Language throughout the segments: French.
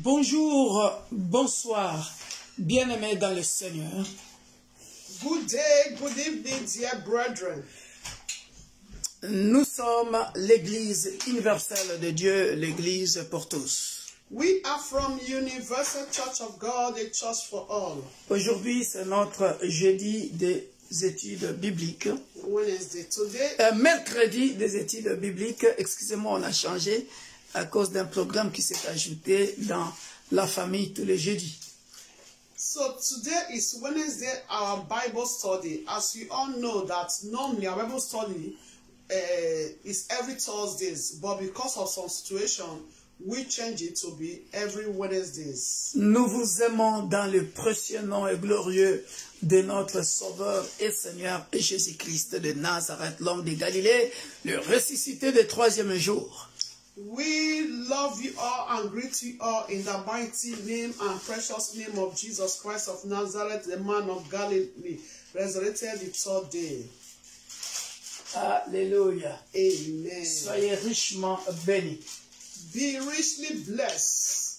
Bonjour, bonsoir, bien-aimés dans le Seigneur. Good day, good evening, dear brethren. Nous sommes l'Église universelle de Dieu, l'Église pour tous. We are from Universal Church of God, a church for all. Aujourd'hui, c'est notre jeudi des études bibliques. Wednesday today. Mercredi des études bibliques. Excusez-moi, on a changé à cause d'un programme qui s'est ajouté dans la famille tous les jeudis. So today is Wednesday, our Bible study. As you all know that normally our Bible study is every Thursdays, but because of some situation, we change it to be every Wednesdays. Nous vous aimons dans le précieux nom et glorieux de notre Sauveur et Seigneur Jésus-Christ de Nazareth, l'homme de Galilée, le ressuscité du troisième jour. We love you all and greet you all in the mighty name and precious name of Jesus Christ of Nazareth, the man of Galilee, resurrected the third day. Alléluia. Amen. Soyez richement bénis. Be richly blessed.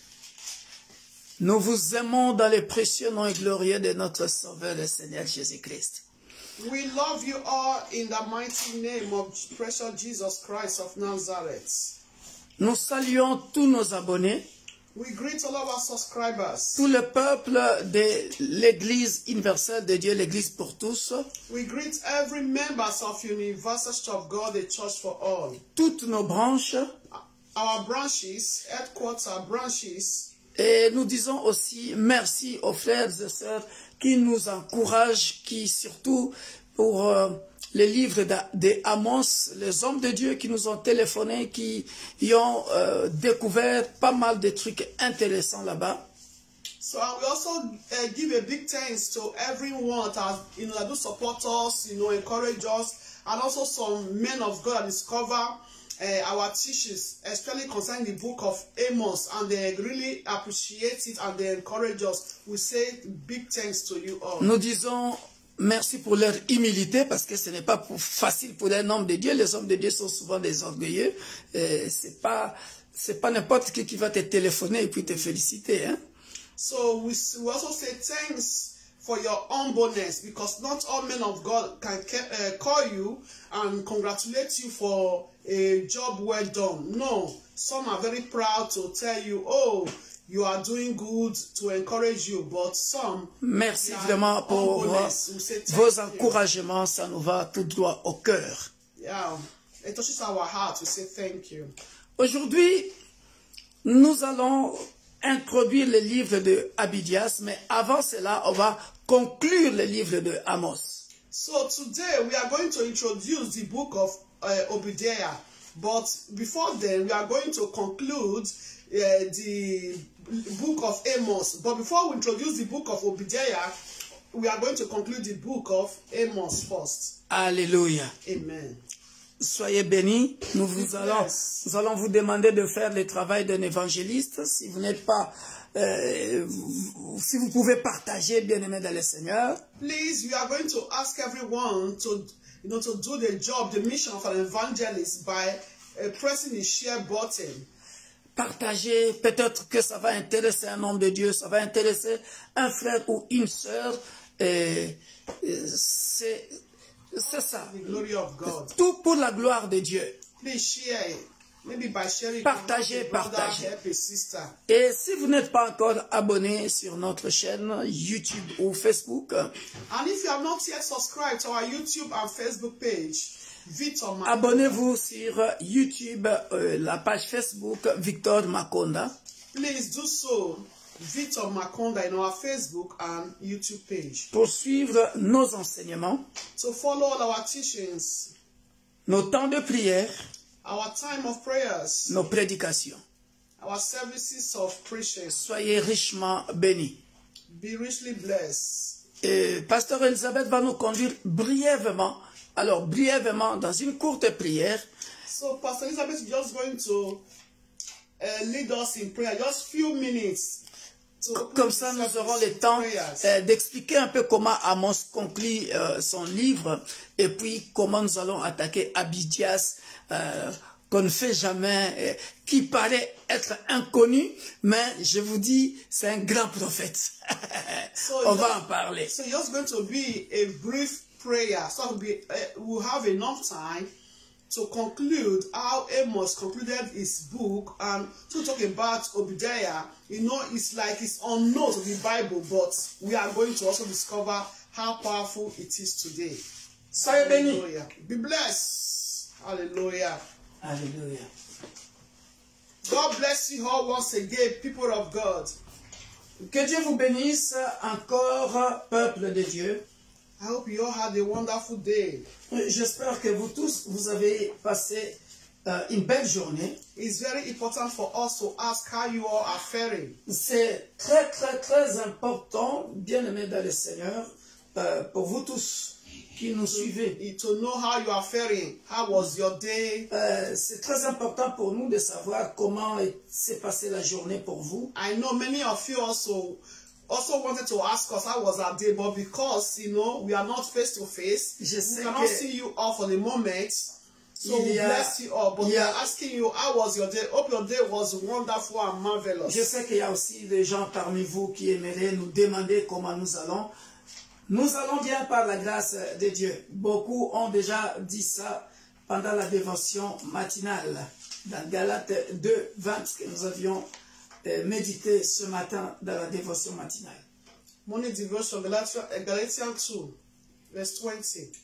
Nous vous aimons dans le précieux nom et glorieux de notre Sauveur et Seigneur Jésus-Christ. We love you all in the mighty name of precious Jesus Christ of Nazareth. Nous saluons tous nos abonnés, We greet all of our subscribers. tout le peuple de l'Église universelle de Dieu, l'Église pour tous, We greet every members of Universal Church of God, the church for all. toutes nos branches, Our branches, headquarter branches. et nous disons aussi merci aux frères et sœurs qui nous encouragent, qui surtout pour les livres d'Amos, les hommes de Dieu qui nous ont téléphoné, qui y ont découvert pas mal de trucs intéressants là-bas. So we also give a big thanks to everyone that that do support us, encourage us, and also some men of God that discover our teachings, especially concerning the book of Amos, and they really appreciate it and they encourage us. We say big thanks to you all. Nous disons merci pour leur humilité, parce que ce n'est pas facile pour un homme de Dieu. Les hommes de Dieu sont souvent des orgueilleux. C'est pas n'importe qui va te téléphoner et puis te féliciter, hein. So we also say thanks for your humbleness, because not all men of God can call you and congratulate you for a job well done. No, some are very proud to tell you, oh, you are doing good, to encourage you, but some... Merci vraiment pour vos encouragements, ça nous va tout droit au cœur. Yeah, it touches our heart. We say thank you. Aujourd'hui, nous allons introduire le livre de Abdias, mais avant cela, on va conclure le livre de Amos. So today we are going to introduce the book of Obadiah, but before then we are going to conclude the book of Amos. But before we introduce the book of Obadiah, we are going to conclude the book of Amos first. Alléluia. Amen. Soyez bénis. Nous allons vous demander de faire le travail d'un évangéliste. Si vous n'êtes pas, si vous pouvez partager, bien-aimés dans le Seigneur. Please, we are going to ask everyone to do the job, the mission of an evangelist by pressing the share button. Partagez, peut-être que ça va intéresser un homme de Dieu, ça va intéresser un frère ou une sœur. C'est ça. The glory of God. Tout pour la gloire de Dieu. Please share it. Maybe by sharing. Partagez, partagez. Help a sister. Et si vous n'êtes pas encore abonné sur notre chaîne YouTube ou Facebook, And if you have not yet subscribed to our YouTube and Facebook page, Victor Makonda. abonnez-vous sur YouTube, la page Facebook Victor Makonda. Please do so. Victor Makonda in our Facebook and YouTube page. Pour suivre nos enseignements, To follow all our teachings, nos temps de prière, our time of prayers, nos prédications. our services of preaching. Soyez richement bénis. Be richly blessed. Et Pasteur Elisabeth va nous conduire brièvement, dans une courte prière. So Pastor Elizabeth is just going to lead us in prayer, just few minutes. Comme ça, nous aurons le temps d'expliquer un peu comment Amos conclut son livre et puis comment nous allons attaquer Abdias qu'on ne fait jamais, qui paraît être inconnu, mais je vous dis, c'est un grand prophète. On va en parler. So just going to be a brief prayer. So we'll have enough time to conclude how Amos concluded his book and to talk about Obadiah. You know, it's like it's unknown to the Bible, but we are going to also discover how powerful it is today. Soyez bénis. Be blessed. Hallelujah. Alléluia. God bless you all once again, people of God. Que Dieu vous bénisse encore, peuple de Dieu. I hope you all had a wonderful day. J'espère que vous tous, vous avez passé une belle journée. It's very important for us to ask how you all are faring. C'est très, très, très important, bien-aimés dans le Seigneur, pour vous tous qui nous suivez. To know how you are faring. How was your day? C'est très important pour nous de savoir comment s'est passée la journée pour vous. I know many of you also wanted to ask us how was our day, but because, you know, we are not face to face, we cannot see you all for the moment. So we bless you all, but we are asking you, how was your day? Hope your day was wonderful and marvelous. Je sais qu'il y a aussi des gens parmi vous qui aimeraient nous demander comment nous allons. Nous allons bien par la grâce de Dieu. Beaucoup ont déjà dit ça pendant la dévotion matinale, dans Galates 2, 20, que nous avions médité ce matin dans la dévotion matinale. Morning devotion, Galatians 2, verse 20.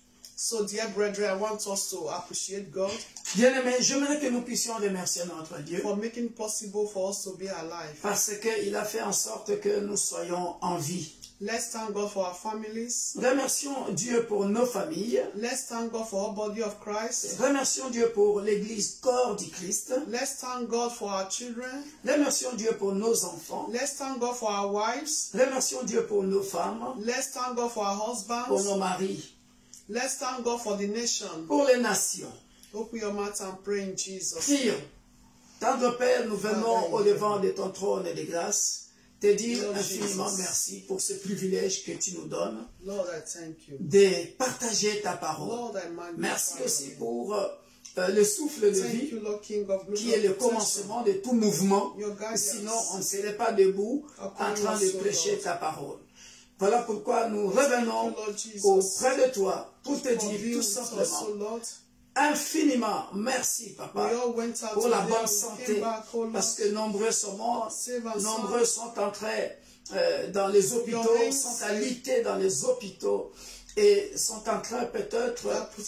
So, dear brethren, I want us to appreciate God. Bien-aimés, j'aimerais que nous puissions remercier notre Dieu for making possible for us to be alive. Parce qu'il a fait en sorte que nous soyons en vie. Let's thank God for our families. Remercions Dieu pour nos familles. Let's thank God for our body of Christ. Remercions Dieu pour l'Église corps du Christ. Let's thank God for our children. Remercions Dieu pour nos enfants. Let's thank God for our wives. Remercions Dieu pour nos femmes. Let's thank God for our husbands. Pour nos maris. Let's thank God for the nation. Pour les nations. Open your mouth and pray in Jesus. Prions. Tendre Père, nous venons au devant de ton trône de grâce. Te dire infiniment merci pour ce privilège que tu nous donnes Lord, I thank you. de partager ta parole. Lord, I magnify Merci aussi you. pour le souffle de Thank vie you, Lord, King of glory, qui est le commencement de tout mouvement. Your guidance. Sinon, on ne serait pas debout en train de prêcher ta parole. Voilà pourquoi nous revenons auprès de toi pour te dire tout simplement infiniment merci, Papa, pour la bonne santé, parce que nombreux sont morts, nombreux sont entrés dans les hôpitaux, sont alités dans les hôpitaux et sont en train peut-être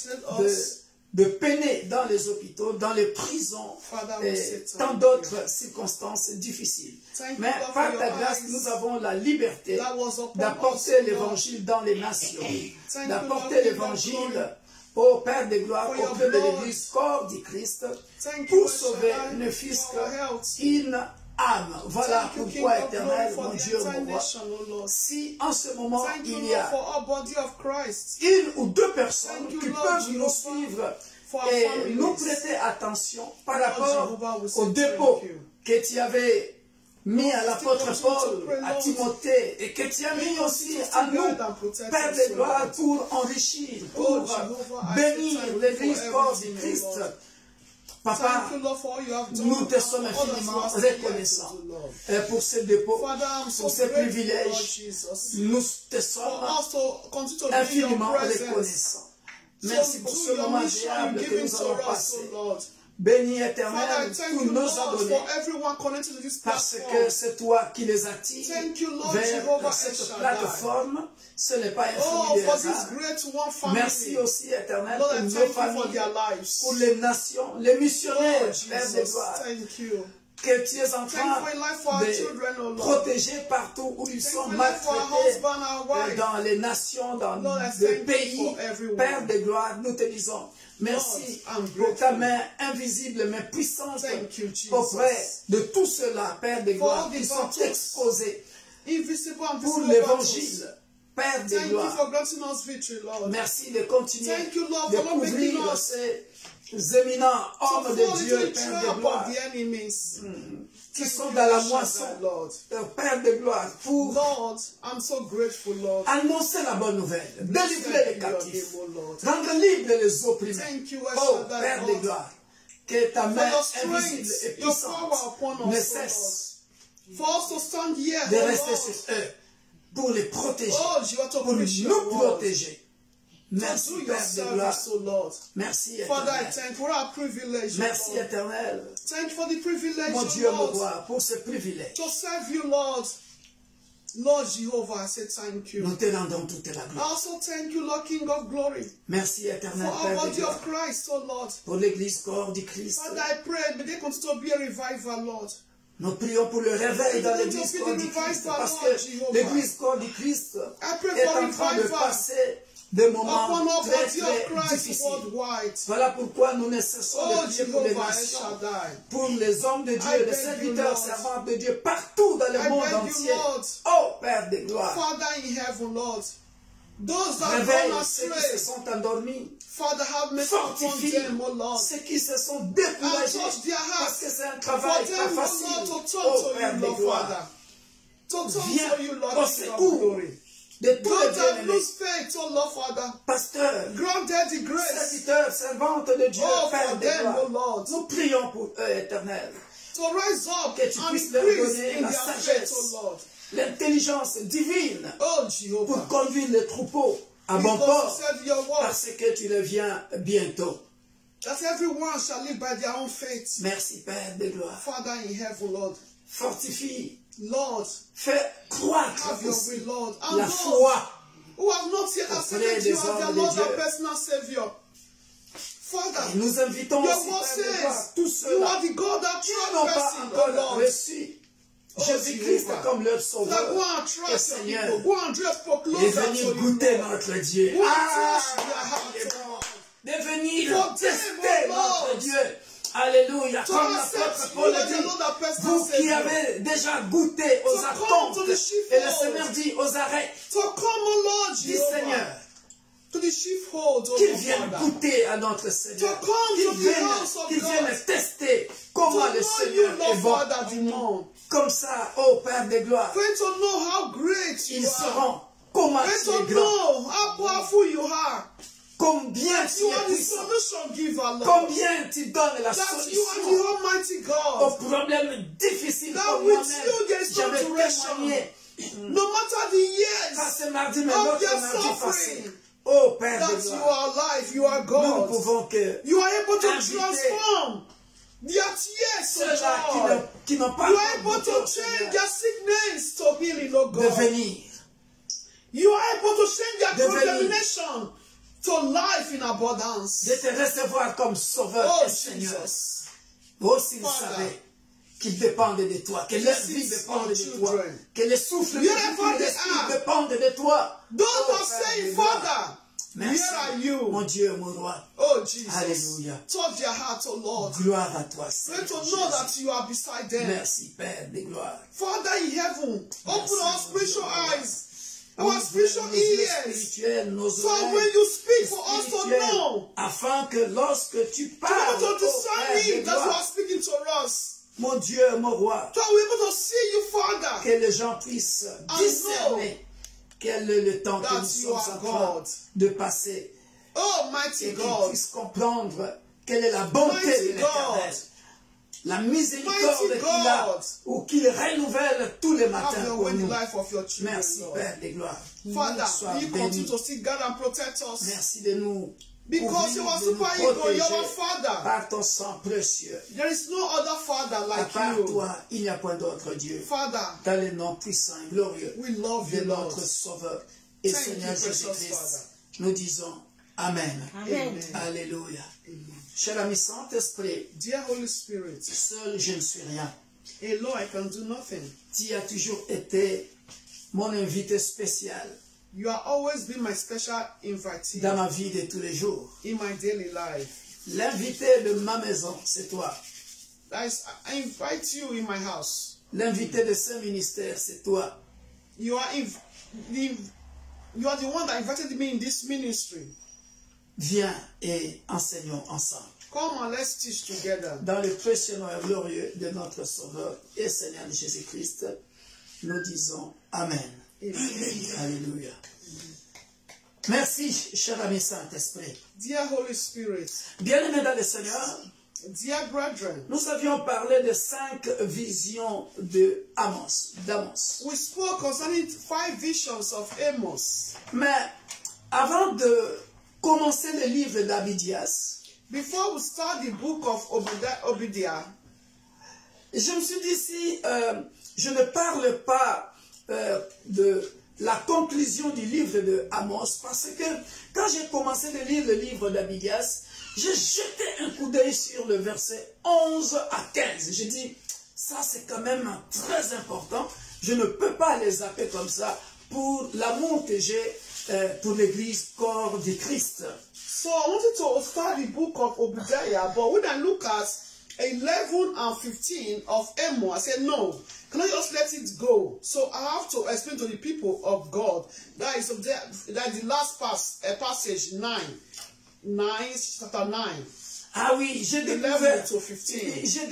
de peiner dans les hôpitaux, dans les prisons, et tant d'autres circonstances difficiles. Mais par ta grâce, nous avons la liberté d'apporter l'évangile dans les nations, d'apporter l'évangile au Père de gloire, auprès de l'Église corps du Christ, pour sauver ne fût-ce qu'une âme. Voilà pourquoi, Éternel, mon Dieu, mon roi, si en ce moment il y a une ou deux personnes qui peuvent nous suivre et nous prêter attention par rapport au dépôt que tu avais mis à l'apôtre Paul, à Timothée, et que tu as mis aussi à nous, Père de gloire, pour enrichir, pour bénir l'Église corps du Christ. Papa, nous te sommes infiniment reconnaissants pour ce dépôt, pour ce privilège. Nous te sommes infiniment reconnaissants. Merci pour ce moment agréable que nous allons passer. Bénis Éternel tous nos abonnés, parce que c'est toi qui les attires vers cette plateforme. Ce n'est pas un fruit de hasard. Merci aussi Éternel pour nos familles, pour les nations, les missionnaires, Père de gloire, que tu es en train de protéger partout où ils sont maltraités, dans les nations, dans les pays. Père de gloire, nous te disons merci pour ta main invisible mais puissante auprès de tout cela, Père de gloire, qui sont exposés pour l'évangile. Père de gloire, merci de continuer de couvrir ces éminents hommes de Dieu, Père de gloire, qui sont dans la moisson, Père de gloire, pour annoncer la bonne nouvelle, délivrer les captifs, rendre libres les opprimés. Oh, Père de gloire, que ta For main your invisible et strength, your power puissante upon ne us, O cesse Lord. For us to stand here, de O rester Lord. sur eux pour les protéger, Oh, you are to pour preach nous your word. protéger. To Merci do your Père de gloire. service, O Lord. Merci Father, I éternel. thank you for our privilege, O Merci Lord. éternel. Thank you for the privilege, Mon O Dieu, mon Lord, roi, pour ce privilège. to serve you, Lord. Lord Jehovah, I say thank you. Nous te rendons toute la I gloire. also thank you, Lord King of Glory, Merci for éternel our Père de body gloire. of Christ, O Lord. Pour l'église corps du Christ. Father, I pray, may there continue to be a revival, Lord. Nous prions pour le réveil dans l'église Continue to corps be du the Christ. revival, Parce Lord que Jehovah. l'église corps du Christ I pray est for en train de revival passer des upon moments our très body of très Christ difficiles. worldwide. Voilà pourquoi nous ne cessons Oh de prier pour les Jehovah, El nations, Shaddai. pour les hommes de I Dieu, les beg you, serviteurs, Lord. servantes de Dieu, partout dans le I monde beg you, entier. Lord. Oh Père de gloire, Father in heaven, Lord, those that réveille gone ceux qui se astray, sont endormis, Father, have mercy upon fortifie them, O Lord. ceux qui se sont And découragés, touch their parce hearts. que c'est un For travail pas them, O facile. Lord, to turn Oh to Père you, de Lord, gloire, Father. To turn viens to you, Lord, au King of secours Glory. de tous les Those that bien-aimés, lose faith, oh Lord, Father, pasteurs, grant them the grace. serviteurs, servantes de Dieu, Oh, Père for de them, gloire. oh Lord, Nous prions pour eux, éternel, to rise up que tu and puisses leur increase donner in la their sagesse, faith, oh Lord. l'intelligence divine Oh, pour Jehovah. conduire les troupeaux à bon Because port, you said your word, parce que tu reviens bientôt. that everyone shall live by their own faith. Merci Père de gloire. Father in heaven, Lord, Fortifie, Lord, fais croître have your aussi way, Lord. And la those foi who have not yet auprès accepted des you as their hommes de Lord Dieu. and personal Savior. Father, Et nous invitons your aussi, word Père de gloire, says tous you ceux-là are the God that qui trusts n'ont pas person, oh encore Lord. reçu Jésus-Christ Jehovah. comme leur So that go sauveur and et trust your Seigneur, people. Go and draw people et closer to venir you, goûter Lord. notre Dieu. Go and Ah, touch their heart, il est oh bon. Lord. De venir For them, tester oh Lord. notre Dieu. Alléluia. To Comme accept l'apôtre you Paul as your dit, Lord and personal vous qui Savior. avez déjà goûté aux To come attentes, to the sheepfold. et le Seigneur dit aux arrêts, To come, oh Lord, dit Jehovah, Seigneur, to the sheepfold, oh qu'ils Lord, viennent Father. goûter à notre Seigneur, To come qu'ils to the house of God. viennent tester To comment le know Seigneur you, est Lord, bon. Father, the more. Comme ça, ô Père de gloire, Pray to know how great you ils are. sauront comment Pray tu es to grand, know how powerful you are. combien That tu you es are the puissant, solution giver, Lord. combien tu donnes la That you are solution the Almighty aux God. problèmes difficiles That pour with moi-même. you there is no J'avais duration. témoigné, No matter the pas years ce mardi, mais of l'autre their mardi passé. suffering, Ô Père de that you gloire, are alive, you are nous ne God. pouvons que You are able to inviter transform their tears to ceux-là joy. qui n'ont pas You encore are able goûté to au change Seigneur their sickness to healing, oh de God. venir. You are able to change their De venir. condemnation to life in abundance. De te recevoir comme sauveur Oh et Seigneur. Jesus. Aussi vous Father, savez qu'ils dépendent de toi, que leur vie visit dépend our de toi, children. que les souffles de Wherever vie et they l'esprit are. dépendent de toi. Those Oh, are Père saying, de gloire. Father, Merci, where are you? mon Dieu, mon roi. Oh Jesus. Alléluia. Touch their heart, oh Lord. Gloire à toi, Pray Seigneur to know Jésus. that you are beside them. Merci, Père de gloire. Father in heaven, open Merci, our mon spiritual Dieu. eyes, our Ouvre spiritual nos yeux ears. spirituels, nos So when oreilles you speak for us to spirituelles, know, afin que lorsque tu to be parles, able to oh, discern Père de it, that you gloire, are speaking to us. mon Dieu, mon roi, To be able to see you, Father, que les gens puissent discerner quel est le temps que that nous you sommes are en train God. de passer Oh, mighty et qu'ils God. puissent comprendre quelle est la bonté Mighty de l'Éternel, God. la miséricorde Mighty qu'il a God. ou qu'il renouvelle tous les Have matins your pour way in nous. the life of your children, Merci, Lord. Père de gloire. Father, Sois you continue béni. to see God and protect us. Merci de nous Because couvrir, you are de nous super ego, you protéger are our Father. par ton sang précieux. There is no other Father À like part you. toi, il n'y a point d'autre Dieu. Father, Dans le nom puissant et glorieux we love de you, Lord. notre Sauveur et Thank Seigneur you, precious Jésus-Christ, Father. nous disons Amen. Amen. Alléluia. Amen. Cher ami Saint-Esprit, Dear Holy Spirit, seul je ne suis rien. alone I can do nothing. Tu as toujours été mon invité spécial You have always been my special invitee dans ma vie de tous les jours. in my daily life. L'invité de ma maison, c'est toi. That is, I invite you in my house. L'invité de ce ministère, c'est toi. You are the one that invited me in this ministry. Viens et enseignons ensemble. Come and let's teach together. Dans le précieux nom et glorieux de notre Sauveur et Seigneur Jésus-Christ, nous disons Amen. Amen. Alléluia. Merci, cher ami Saint-Esprit. Dear Holy Spirit, Bien-aimé dans le Seigneur, Dear brethren, nous avions parlé de 5 visions d'Amos. we spoke concerning 5 visions of Amos. Mais avant de commencer le livre d'Abdias, Before we start the book of Obadiah, je me suis dit si je ne parle pas de la conclusion du livre de Amos, parce que quand j'ai commencé de lire le livre d'Abdias, j'ai jeté un coup d'œil sur le verset 11 à 15. J'ai dit, ça c'est quand même très important. Je ne peux pas les zapper comme ça pour l'amour que j'ai pour l'église corps du Christ. so I wanted to start the book of Obadiah, but when I look at 11 and 15 of Amos, I said, no, can I just let it go? So I have to explain to the people of God. That is the last passage, 9, chapter 9. Ah oui, j'ai 11 découvert, to 15.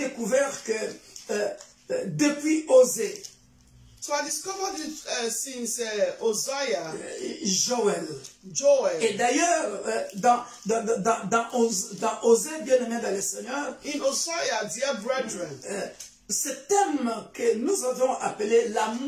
que depuis Osée, So I discovered it since Uzziah, Joël. Joel. Et d'ailleurs, dans Osée, bien-aimé dans le Seigneur, In Uzziah, dear brethren, ce thème que nous avons appelé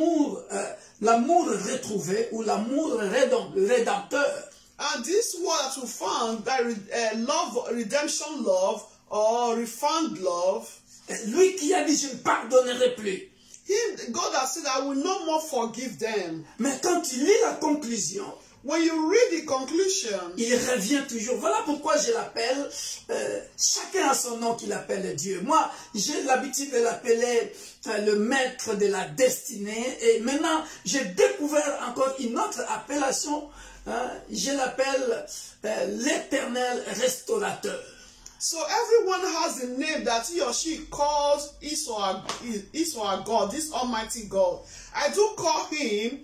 l'amour retrouvé ou l'amour rédempteur. and this word that we found, that love, redemption love, or refound love, Lui qui a dit, je ne pardonnerai plus. God has said, I will no more forgive them. Mais quand tu lis la conclusion, When you read the conclusion, il revient toujours. Voilà pourquoi je l'appelle, chacun a son nom qu'il appelle Dieu. Moi, j'ai l'habitude de l'appeler le maître de la destinée. Et maintenant, j'ai découvert encore une autre appellation. Je l'appelle l'éternel restaurateur. so everyone has a name that he or she calls his or her God, this Almighty God. I do call him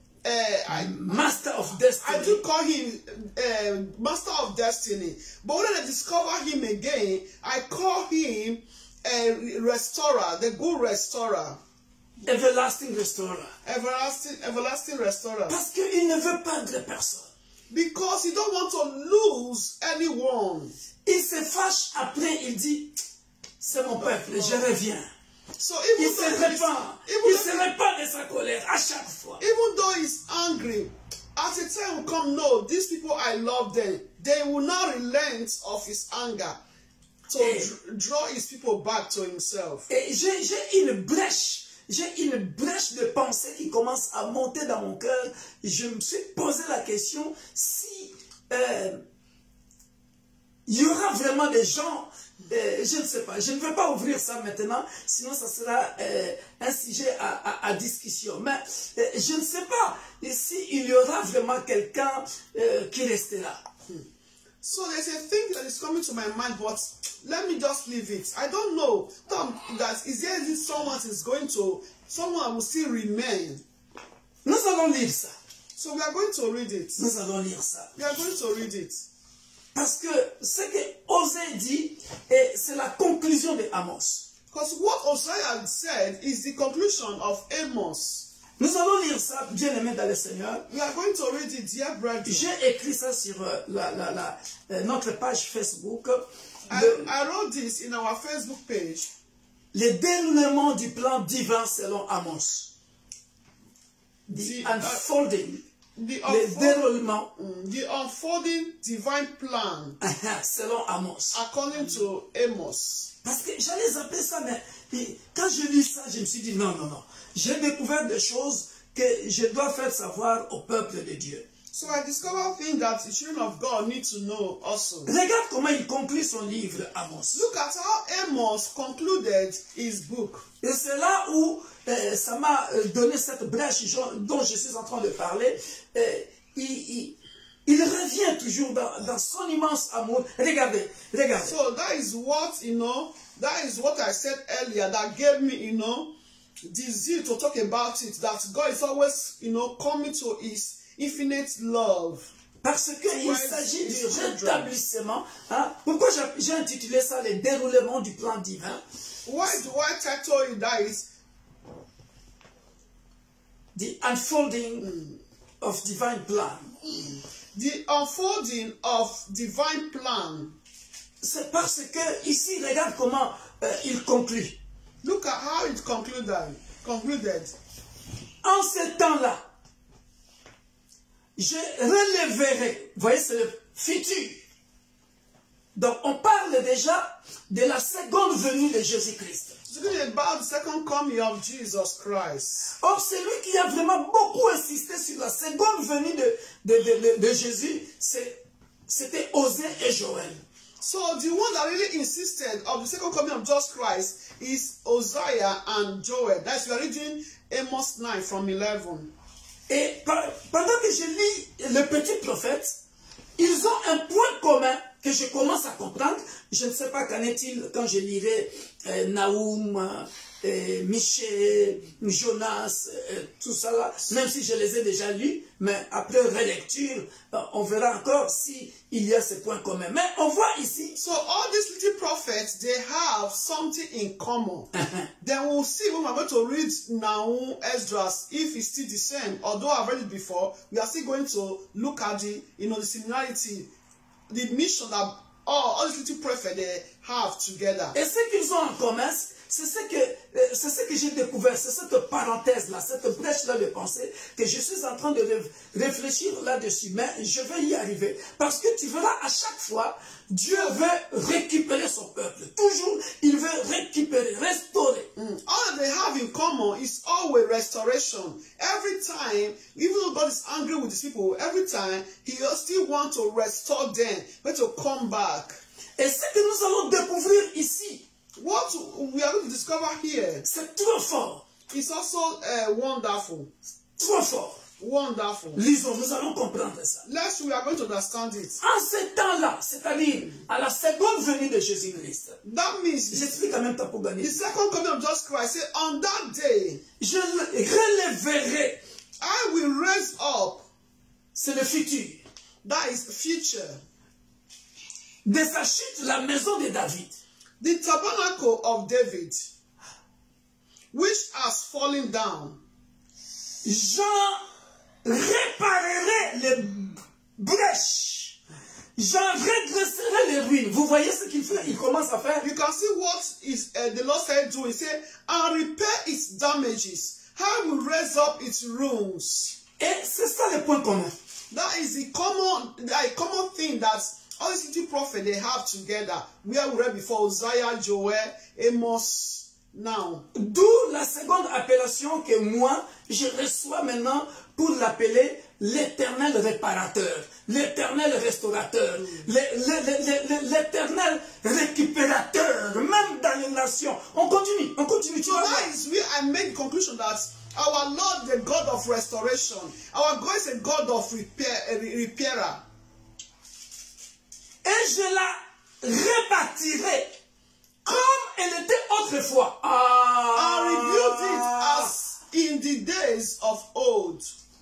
Master of destiny. I do call him Master of Destiny. But when I discover him again, I call him Restorer, the good Restorer. Everlasting restorer. Everlasting Restorer. Parce qu'il ne veut perdre personne. Because he don't want to lose anyone. Il se fâche après, il dit, c'est mon peuple, je reviens. So Il se répand de sa colère à chaque fois. even though he's angry, at a time will come, no, these people I love them. They will not relent of his anger to draw his people back to himself. Et j'ai une brèche de pensée qui commence à monter dans mon cœur. Je me suis posé la question si il y aura vraiment des gens, je ne sais pas, je ne vais pas ouvrir ça maintenant, sinon ça sera un sujet à discussion. Mais je ne sais pas s'il y aura vraiment quelqu'un qui restera. So there's a thing that is coming to my mind, but let me just leave it. I don't know that is there someone will still remain. Nous allons lire ça. So we are going to read it. Nous allons lire ça. We are going to read it. Parce que ce que Osée dit, c'est la conclusion de Amos. Because what Uzziah said is the conclusion of Amos. Nous allons lire ça, bien-aimés dans le Seigneur. We are going to read it, dear brethren. J'ai écrit ça sur notre page Facebook. I wrote this in our Facebook page. Le déroulement du plan divin selon Amos. The unfolding. Le déroulement. The unfolding divine plan. Selon Amos. According to Amos. Parce que j'allais zapper ça, mais quand je lis ça, je me suis dit non. J'ai découvert des choses que je dois faire savoir au peuple de Dieu. So I discovered things that the children of God need to know also. Regarde comment il conclut son livre, Amos. Look at how Amos concluded his book. Et c'est là où ça m'a donné cette brèche dont je suis en train de parler. Il revient toujours dans son immense amour. Regardez. So that is what I said earlier that gave me, the zeal to talk about it. That God is always, coming to his infinite love. Parce qu'il s'agit du rétablissement. Pourquoi j'ai intitulé ça le déroulement du plan divin? Why do I title it that is the unfolding of divine plan? The unfolding of divine plan. c'est parce que ici, regarde comment il conclut. Look at how it concluded. En ce temps-là, je relèverai. Vous voyez, c'est le futur. Donc, on parle déjà de la seconde venue de Jésus-Christ. Speaking about the second coming of Jesus Christ. Or, celui qui a vraiment beaucoup insisté sur la seconde venue de Jésus, c'était Osée et Joël. So the one that really insisted of the second coming of Jesus Christ is Hosea and Joel. That's we are reading Amos 9 from 11. Et pendant que je lis le petit prophète, ils ont un point commun que je commence à comprendre. Je ne sais pas qu'en est-il quand je lirai Naoum, Michée, Jonas, tout ça là, même si je les ai déjà lus, mais après relecture, on verra encore s'il y a ces points communs. Mais on voit ici. So all these little prophets, they have something in common. Then we'll see when we're going to read Nahum, Esdras, if it's still the same. Although I've read it before, we are still going to look at the, the similarity, the mission that all these little prophets they have together. Et ce qu'ils ont en commun, c'est ce que j'ai découvert, c'est cette parenthèse-là, cette brèche-là de pensée que je suis en train de réfléchir là-dessus. Mais je vais y arriver. Parce que tu verras, à chaque fois, Dieu veut récupérer son peuple. Toujours, il veut récupérer, restaurer. All they have in common is always restoration. Every time, even though God is angry with his people, every time, he still wants to restore them, but to come back. Et ce que nous allons découvrir ici, what we are going to discover here, c'est trop fort. It's also wonderful. Trop fort. Wonderful. Lisons, nous allons comprendre ça. We are going to understand it. En ce temps-là, c'est-à-dire à la seconde venue de Jésus-Christ. That means, j'explique en même temps pour gagner. The second coming of Jesus Christ, say, on that day, je relèverai. I will raise up. C'est le futur. That is future. De sa chute, la maison de David. The tabernacle of David, which has fallen down. J'en réparerai les brèches. J'en redresserai les ruines. Vous voyez ce qu'il fait? Il commence à faire. You can see what is the Lord said do. He said, and repair its damages. I will raise up its ruins. Et c'est ça le point commun. That is the common thing that all these little prophets they have together. Where we read before Hosea, Joel, Amos, now. D'où la seconde appellation que moi, je reçois maintenant pour l'appeler l'éternel réparateur, l'éternel restaurateur, l'éternel récupérateur, même dans les nations. On continue, tu vois. That is where I made the conclusion that our Lord, the God of restoration, our God is a God of repairer. Et je la rebâtirai comme elle était autrefois. I rebuilt it as in the days of old.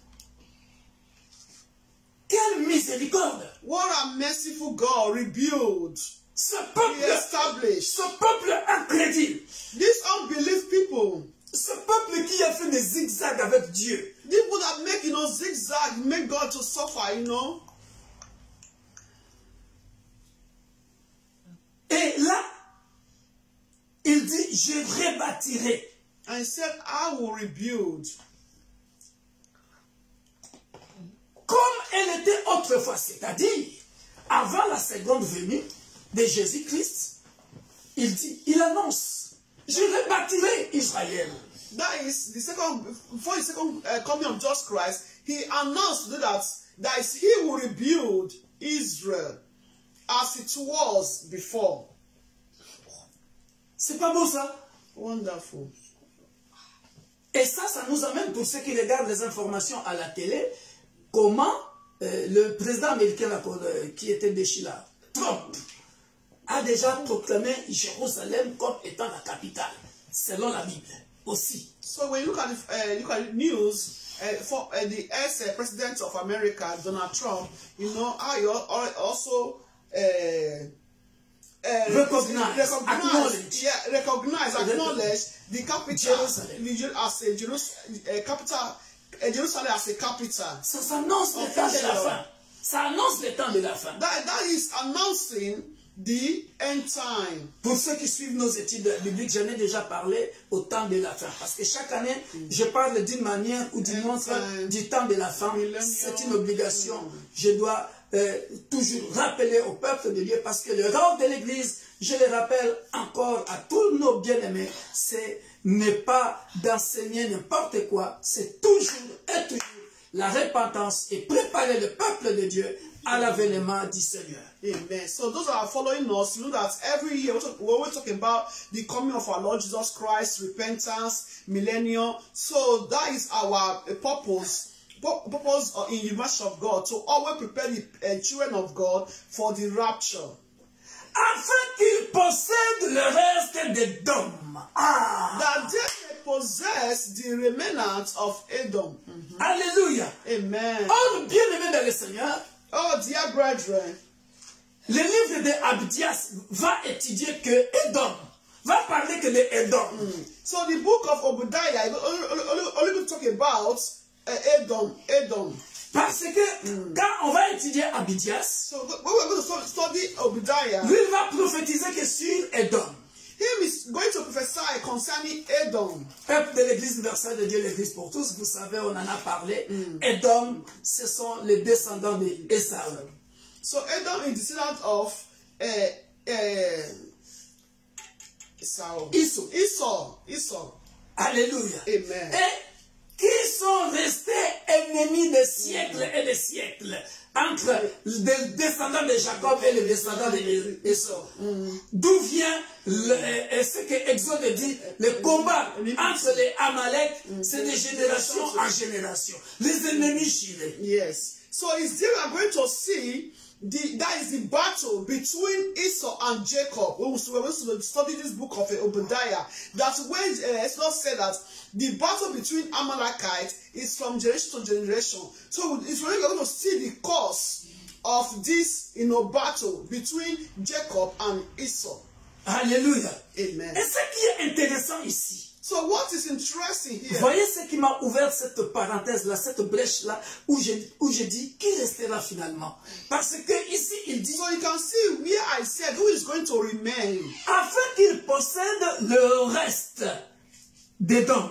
Quelle miséricorde! What a merciful God rebuild. Ce peuple incrédule. These unbelief people. Ce peuple qui a fait des zigzags avec Dieu. People that make, zigzag, make God to suffer, Et là, il dit, je rebâtirai. And he said, I will rebuild. Comme elle était autrefois, c'est-à-dire, avant la seconde venue de Jésus-Christ, il annonce, je rebâtirai Israël. That is before the second coming of Jesus Christ, he announced that he will rebuild Israel as it was before. C'est pas beau ça? Wonderful. Et ça nous amène, pour ceux qui regardent les informations à la télé, comment le président américain qui était déchu là, Trump, a déjà proclamé Jérusalem comme étant la capitale, selon la Bible aussi. So when you look at the news, for the ex-president of America, Donald Trump, how he also recognize the capital as a Jerusalem as a capital. Ça annonce le temps de la fin. Ça annonce le temps de la fin. That is announcing the end time. Pour ceux qui suivent nos études bibliques, j'en ai déjà parlé au temps de la fin. Parce que chaque année, je parle d'une manière ou d'une autre du temps de la fin. C'est une obligation. Je dois toujours rappeler au peuple de Dieu, parce que le rôle de l'Église, je le rappelle encore à tous nos bien-aimés, c'est ne pas d'enseigner n'importe quoi, c'est toujours et toujours la repentance et préparer le peuple de Dieu à l'avènement du Seigneur. Amen. So those that are following us, you know that every year we're talking about the coming of our Lord Jesus Christ, repentance, millennium. So that is our purpose in the mercy of God, to always prepare the children of God for the rapture. Afin qu'ils possèdent le reste des dômes. That they may possess the remnant of Edom. Alléluia. Amen. Or, bien-aimés dans le Seigneur, oh, dear brethren, le livre de Abdias va étudier que Edom, va parler que les Edom. So the book of Obadiah only talk about Edom. Parce que quand on va étudier Abdias, so when we're going to study Obadiah, lui va prophétiser que sur Edom. Him is going to prophesy concerning Edom. Peuple de l'Église universelle de Dieu, l'Église pour tous, vous savez, on en a parlé. Edom, ce sont les descendants d'Ésaü. So Edom is descendant of Esau. Alléluia. Amen. Et qui sont restés ennemis des siècles et des siècles entre les descendants de Jacob et les descendants d'Esau. D'où vient ce que Exode dit, le combat entre les Amalek, c'est de génération en génération. Les ennemis jurés. Yes. So it's there we are going to see that is the battle between Esau and Jacob. When we study this book of Obadiah, that's when Exodus said that the battle between Amalekites is from generation to generation. So it's really going to see the cause of this, battle between Jacob and Esau. Alléluia. Amen. Et ce qui est intéressant ici, so what is interesting here? Voyez ce qui m'a ouvert cette parenthèse-là, cette brèche-là, où je dis qui restera finalement. Parce que ici, il dit, so you can see where I said who is going to remain. Afin qu'il possède le reste d'Édom.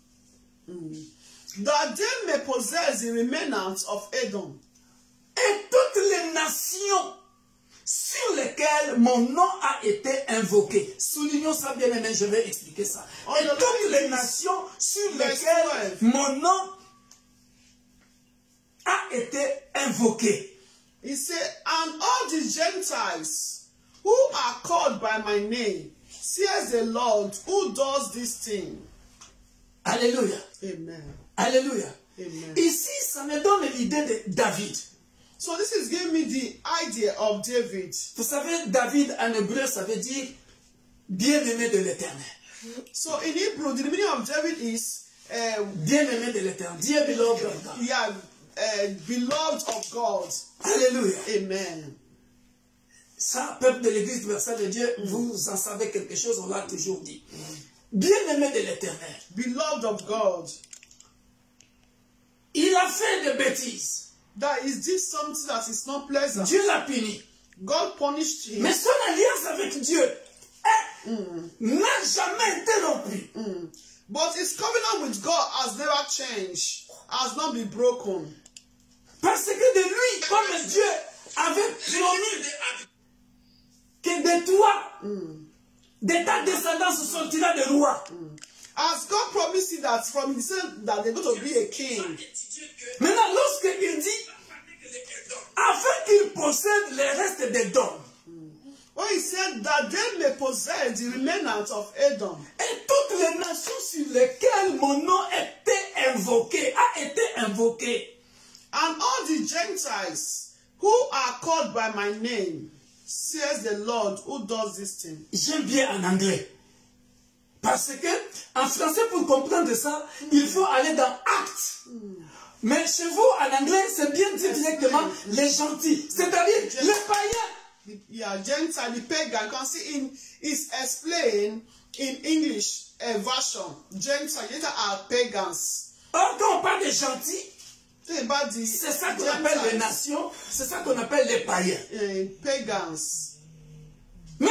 That they may possess the remnant of Edom. Et toutes les nations sur lesquelles mon nom a été invoqué. Soulignons ça bien aimé, je vais expliquer ça. Et toutes les nations sur lesquelles mon nom a été invoqué. He said, and all the Gentiles who are called by my name, says the Lord, who does this thing. Alléluia. Amen. Alléluia. Amen. Ici, ça me donne l'idée de David. So this is giving me the idea of David. Vous savez, David en hébreu, ça veut dire bien-aimé de l'Éternel. So in Hebrew, the meaning of David is bien-aimé de l'Éternel. Dear beloved of God. Yeah, beloved of God. Alléluia. Amen. Ça, peuple de l'Église universelle de Dieu, vous en savez quelque chose, on l'a toujours dit. Bien-aimé de l'Éternel. Beloved of God. Il a fait des bêtises. That he did something that is not pleasant. Dieu l'a puni. God punished him. Mais son alliance avec Dieu n'a jamais été rompue. But his covenant with God has never changed, has not been broken. Parce que de lui, comme Dieu avait promis que de toi, de ta descendance sortira de roi. As God promised you that from his son that they're going to be a king. Maintenant, lorsqu'il dit, afin qu'il possède les restes des dons. When he said that they may possess the remnant of Edom. Et toutes les nations sur lesquelles mon nom a été invoqué. And all the Gentiles who are called by my name, says the Lord who does this thing. J'aime bien en anglais. Parce que, en français, pour comprendre ça, il faut aller dans Actes. Mais chez vous, en anglais, c'est bien dit directement les gentils. C'est-à-dire les païens. Yeah, Gentile, the pagan. You can see it's explained in English version. Gentiles are pagans. Or, quand on parle des gentils, c'est ça qu'on appelle les nations, c'est ça qu'on appelle les païens. Pagans.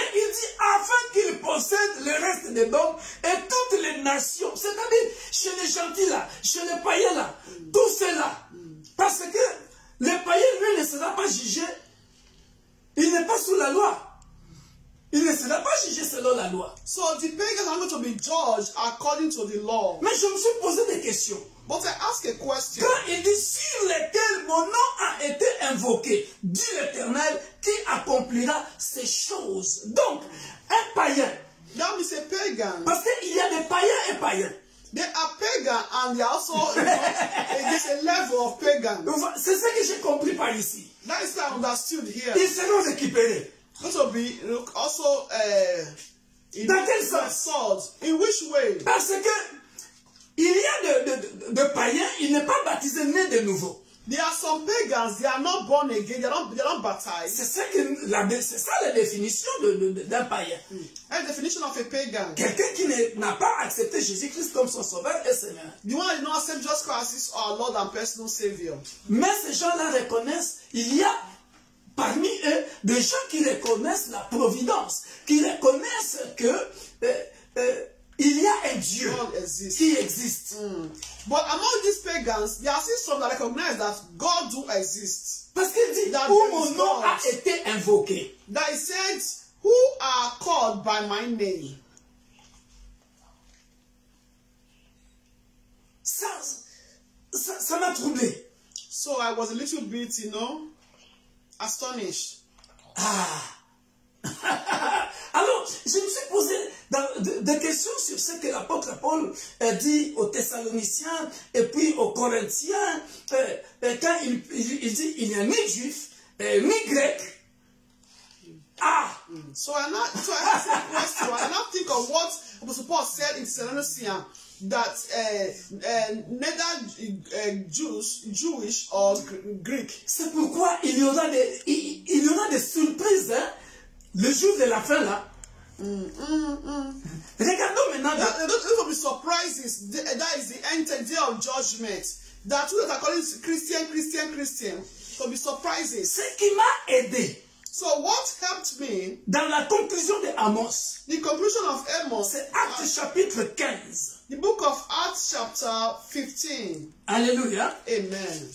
il dit afin qu'il possède le reste des dons et toutes les nations. C'est-à-dire chez les gentils là, chez les païens là, tout cela. Parce que le païen, lui, ne sera pas jugé. Il n'est pas sous la loi. Il ne sera pas jugé selon la loi. So the pagans are going to be judged according to the law. Mais je me suis posé des questions. But I ask a question. Quand il dit sur lesquels mon nom a été invoqué, dit l'Éternel qui accomplira ces choses. Donc, un païen. That means a pagan. Parce qu'il y a des païens et païens. They are pagan and they are also, there's a level of pagan. C'est ce que j'ai compris par ici. That is what I understood here. Ils seront récupérés. Going to be also dans quel sens? In which way? Parce que il y a de païens, il n'est pas baptisé né de nouveau. There are some pagans, they are not born again, they are not baptized. C'est ça la définition d'un païen. And definition of a pagan. Quelqu'un qui n'a pas accepté Jésus-Christ comme son sauveur et Seigneur. The one who did not accept Jesus Christ as our Lord and personal Savior. Mais ces gens-là reconnaissent, il y a parmi eux des gens qui reconnaissent la providence, qui reconnaissent que il y a un Dieu qui existe. But among these pagans, there are still some that recognize that God do exist. Parce qu'il dit, où mon nom a été invoqué. That he said, who are called by my name. Ça m'a troublé. So I was a little bit, astonished. Alors, je me suis posé des questions sur ce que l'apôtre Paul dit aux Thessaloniciens et puis aux Corinthiens, quand il dit il n'y a ni juif, ni grec. So I asked a question. I now think of what Apostle Paul said in Thessalonians, that neither Jewish or Greek. C'est pourquoi il y aura des surprises, hein? Le jour de la fin là. Regardons maintenant. There will be surprises. That is the end day of judgment. That two that are calling Christian. So be surprises. Ce qui m'a aidé. So what helped me? Dans la conclusion de Amos. The conclusion of Amos. C'est Actes chapitre 15. The book of Acts chapter 15. Alléluia. Amen.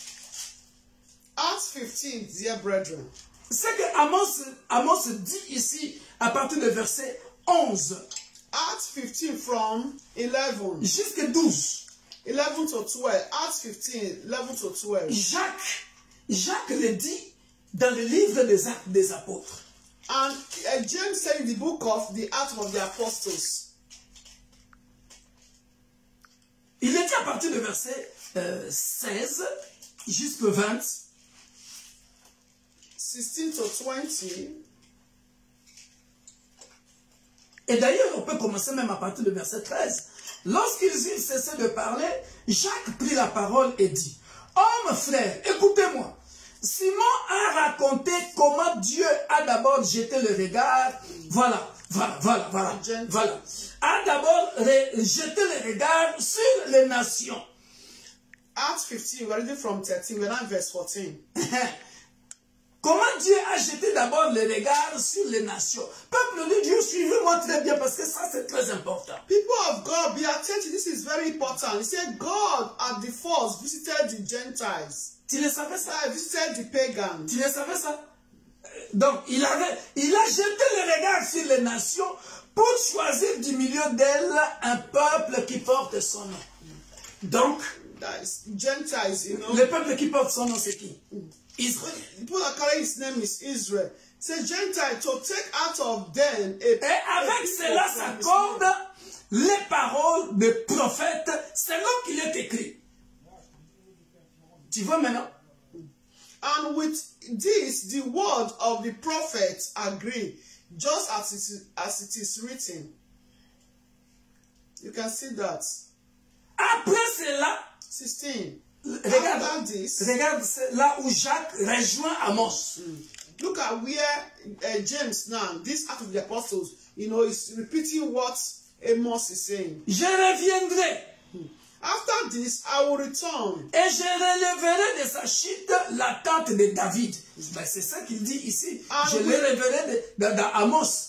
Acts 15, dear brethren. Ce que Amos dit ici à partir du verset 11. Acts 15 from 11. Jusqu'à 12. 11 to 12. Acts 15, 11 to 12. Jacques le dit dans le livre des Actes des Apôtres. And James said in the book of the Acts of the Apostles. Il est dit à partir du verset 16 jusqu'au 20. 16 to 20. Et d'ailleurs, on peut commencer même à partir du verset 13. Lorsqu'ils eurent cessé de parler, Jacques prit la parole et dit, « Hommes, frères, écoutez-moi. Simon a raconté comment Dieu a d'abord jeté le regard. Voilà. A d'abord jeté le regard sur les nations. » Acts 15, we're reading from 13, we're now verse 14. Comment Dieu a jeté d'abord le regard sur les nations. Peuple de Dieu, suivez-moi très bien parce que ça c'est très important. People of God, be attentive. This is very important. He said God at the first visited the Gentiles. Tu le savais ça? He visited the pagans. Tu le savais ça? Donc, il a jeté le regard sur les nations pour choisir du milieu d'elles un peuple qui porte son nom. Donc, Gentiles, le peuple qui porte son nom, c'est qui? Israël. The people that carry his name is Israel. C'est Gentile to take out of them et avec cela s'accorde les paroles des prophètes selon qu'il est écrit. Tu vois maintenant? And with this, the word of the prophets agree, just as it is written. You can see that. Après cela, 16. Regarde là où Jacques rejoint Amos. Look at where James now, this Act of the Apostles, is repeating what Amos is saying. Je reviendrai After this, I will return. Et je relèverai de sa chute la tente de David. Ben, c'est ça qu'il dit ici. Je le relèverai dans Amos.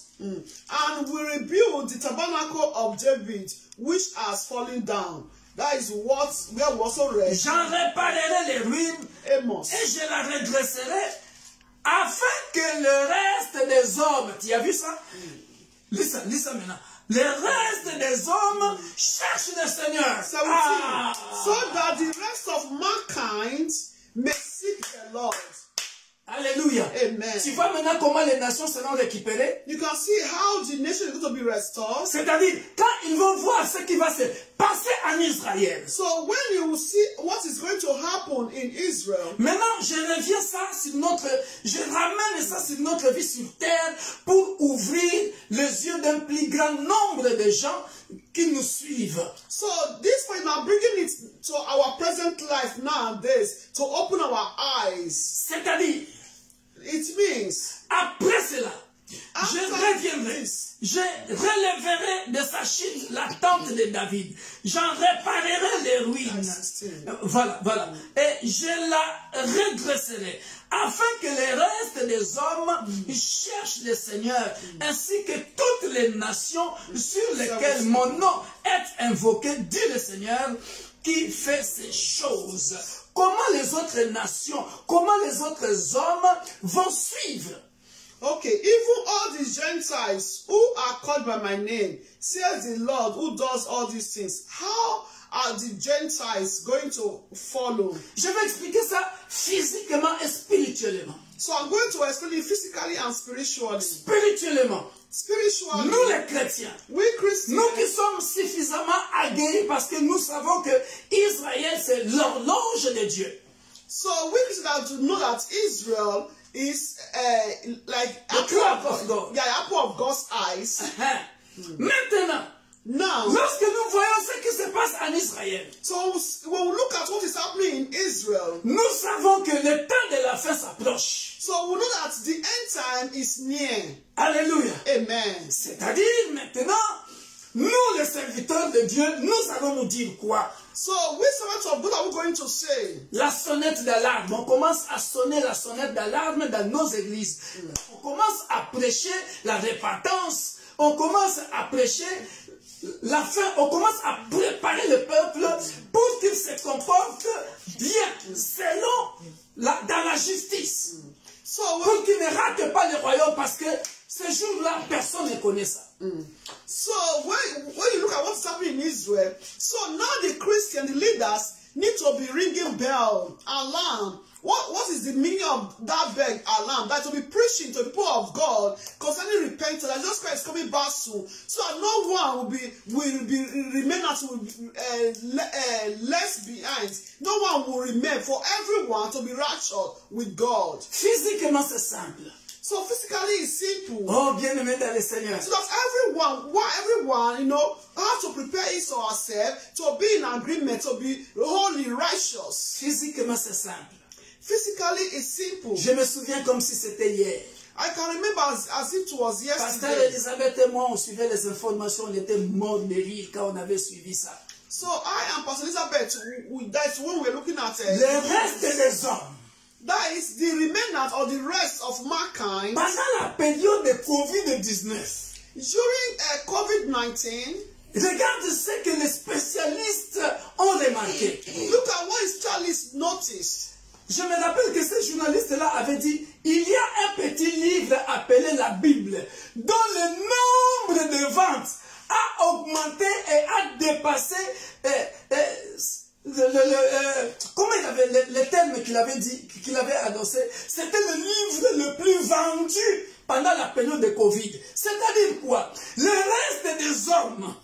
And will rebuild the tabernacle of David, which has fallen down. That is what we have also read. J'en réparerai les ruines Amos. et je la redresserai afin que le reste des hommes, tu as vu ça? Lis ça maintenant. Le reste des hommes cherchent le Seigneur. 17. So that the rest of mankind may seek the Lord. Alléluia. Amen. Tu vois maintenant comment les nations seront récupérées? You can see how the nation is going to be restored. C'est-à-dire, quand ils vont voir ce qui va se passer en Israël. So when you will see what is going to happen in Israel. Maintenant, je reviens ça sur je ramène ça sur notre vie sur terre pour ouvrir les yeux d'un plus grand nombre de gens qui nous suivent. So this point now bringing it to our present life nowadays to open our eyes. C'est-à-dire, it means après cela, je reviendrai, je relèverai de sa chute la tente de David, j'en réparerai les ruines, voilà, et je la redresserai, afin que les restes des hommes cherchent le Seigneur, ainsi que toutes les nations sur lesquelles mon nom est invoqué, dit le Seigneur, qui fait ces choses. Comment les autres nations, comment les autres hommes vont suivre? Okay, even all the Gentiles who are called by my name, says the Lord who does all these things. How are the Gentiles going to follow? Je vais expliquer ça physiquement et spirituellement. So I'm going to explain it physically and spiritually. Spirituellement. Spiritually, nous les chrétiens, we Christians, nous qui sommes suffisamment aguerris parce que nous savons que Israël c'est l'horloge de Dieu. So we Christians have to know that Israel is like the apple of God. Yeah, apple of God's eyes. Maintenant, lorsque nous voyons ce qui se passe en Israël, so when we look at what is happening in Israel, nous savons que le temps de la fin s'approche. So we know that the end time is near. Alléluia. Amen. C'est-à-dire maintenant, nous les serviteurs de Dieu, nous allons nous dire quoi? So we servants of God are we going to say? La sonnette d'alarme. On commence à sonner la sonnette d'alarme dans nos églises. On commence à prêcher la repentance. On commence à prêcher la fin. On commence à préparer le peuple pour qu'il se comporte bien, selon dans la justice. So pour qu'il ne rate pas le royaume, parce que ce jour-là, personne ne connaît ça. So when you look at what's happening in Israel, so now the Christians, the leaders, need to be ringing bell, alarm. What is the meaning of that bell, alarm? That to be preaching to the people of God concerning repentance, that Jesus Christ is coming back soon, so that no one will remain as left behind. No one will remain, for everyone to be raptured with God. Physiquement, c'est simple. So physically it's simple. Oh, bien-aimé dans le Seigneur. So that everyone, you know, have to prepare his or herself to be in agreement, to be holy, righteous. Physiquement, c'est simple. Physically it's simple. Je me souviens comme si c'était hier. I can remember as it was yesterday. Pasteur Elisabeth et moi, on suivait les informations, on était morts de rire quand on avait suivi ça. So I and Pastor Elizabeth, that's when we're looking at le reste des hommes. That is the remnant or the rest of mankind. Pendant la période de Covid-19. During COVID-19. Regarde ce que les spécialistes ont remarqué. Look at what specialists noticed. Je me rappelle que ce journaliste-là avait dit, il y a un petit livre appelé la Bible, dont le nombre de ventes a augmenté et a dépassé comment il avait le terme qu'il avait dit, qu'il avait annoncé, c'était le livre le plus vendu pendant la période de Covid. C'est-à-dire quoi? Le reste des hommes,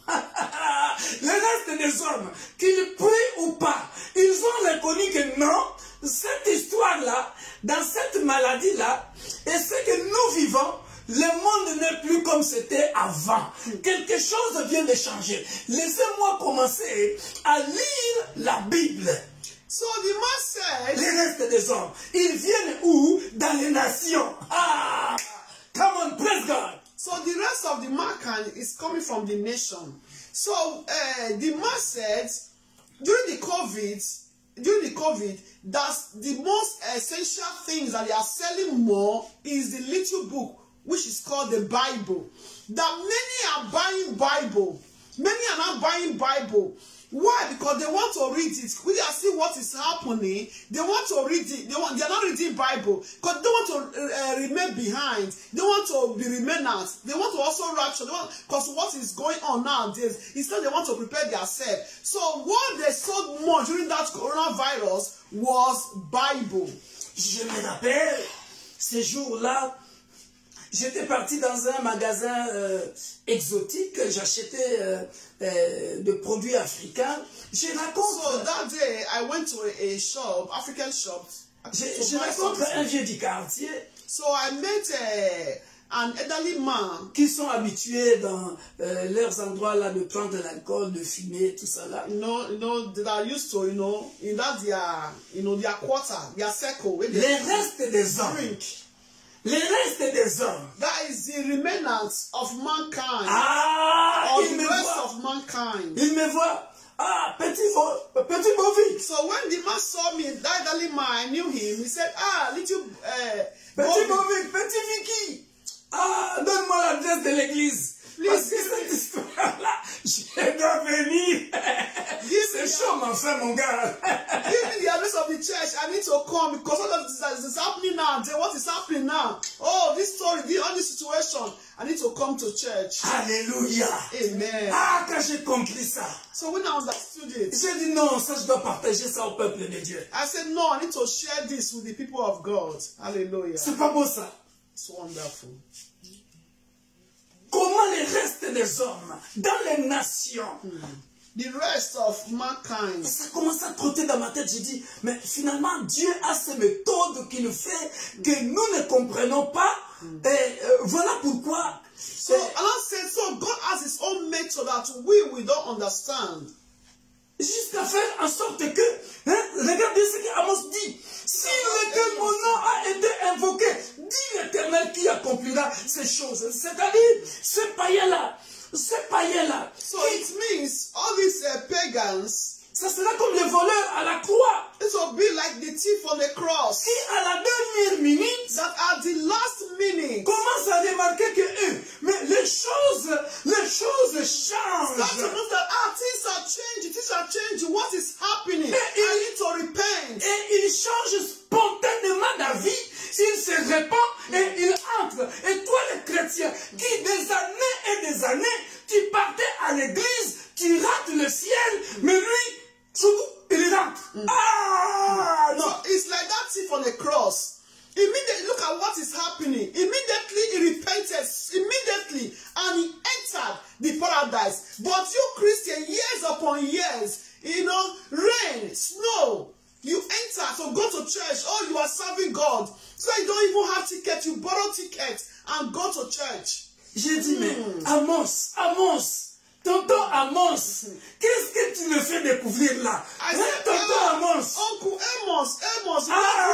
qu'ils prient ou pas, ils ont reconnu que non, cette histoire-là, dans cette maladie-là, et ce que nous vivons, le monde n'est plus comme c'était avant. Quelque chose vient de changer. Laissez-moi commencer à lire la Bible. So the man said, les restes des hommes, ils viennent où? Dans les nations. Ah! Come on, praise God. So the rest of the mankind is coming from the nation. So the man said, during the COVID, that's the most essential things that they are selling more is the little book, which is called the Bible. That many are buying Bible. Many are not buying Bible. Why? Because they want to read it. We are seeing what is happening. They want to read it. They are not reading Bible because they want to remain behind. They want to be remnants. They want to also rapture. Because what is going on nowadays, instead they want to prepare themselves. So what they sold more during that coronavirus was Bible. Je me rappelle, ces jours-là, j'étais parti dans un magasin exotique, j'achetais des produits africains. Je raconte. So that day, I went to a shop, African shop. Je rencontre un vieux du quartier. So I met an elderly man. Qui sont habitués dans leurs endroits là de prendre de l'alcool, de fumer, tout ça là. You know, that are used to, in that their quarter, their circle. Les restes des hommes. Drink. Les restes des hommes. That is the remnants of mankind. Ah, or il the me rest voit. of mankind. Il me voit. Ah, petit Bovic. So when the man saw me, that elderly man, I knew him. He said, little Petit Bovic, petit Vicky. Ah, donne-moi l'adresse de l'église. Parce que cette histoire-là, je dois venir. C'est chaud, mon frère, mon gars. Give me the address of the church. I need to come because all of this is happening now. What is happening now? Oh, this story, all this situation. I need to come to church. Alléluia. Amen. Ah, quand j'ai compris ça. So when I understood it, j'ai dit non, ça je dois partager ça au peuple de Dieu. I said no, I need to share this with the people of God. Hallelujah. C'est pas beau ça. It's wonderful. Comment les restes des hommes dans les nations, the rest of mankind. Ça commence à trotter dans ma tête. J'ai dit, mais finalement, Dieu a ces méthodes qu'il fait que nous ne comprenons pas. Et voilà pourquoi. So Allah said, so God has his own method that we don't understand. Jusqu'à faire en sorte que, regardez ce qu'Amos dit. Si mon nom a été invoqué, dit l'Éternel qui accomplira ces choses. C'est-à-dire, ce païen-là. So it means all these pagans, ça sera comme le voleur à la croix. It will be like the thief on the cross. Qui à la dernière minute, that at the last minute, commence à remarquer que mais les choses changent. Start to know that things are changing. What is happening? I need to repent. Et il change spontanément d'avis. Il se répand et il entre. Et toi, les chrétiens, qui des années et des années, tu partais à l'église, tu rates le ciel, mais lui, il rentre. Ah, no. So it's like that thief on the cross. Immediately, look at what is happening. Immediately, he repented. Immediately, and he entered the paradise. But you Christian, years upon years, rain, snow, you enter, so go to church. Oh, you are serving God. So you don't even have ticket. You borrow tickets and go to church. J'ai dit, mais Amos, tonton Amos, qu'est-ce que tu me fais découvrir là? Tonton Amos. Uncle Amos,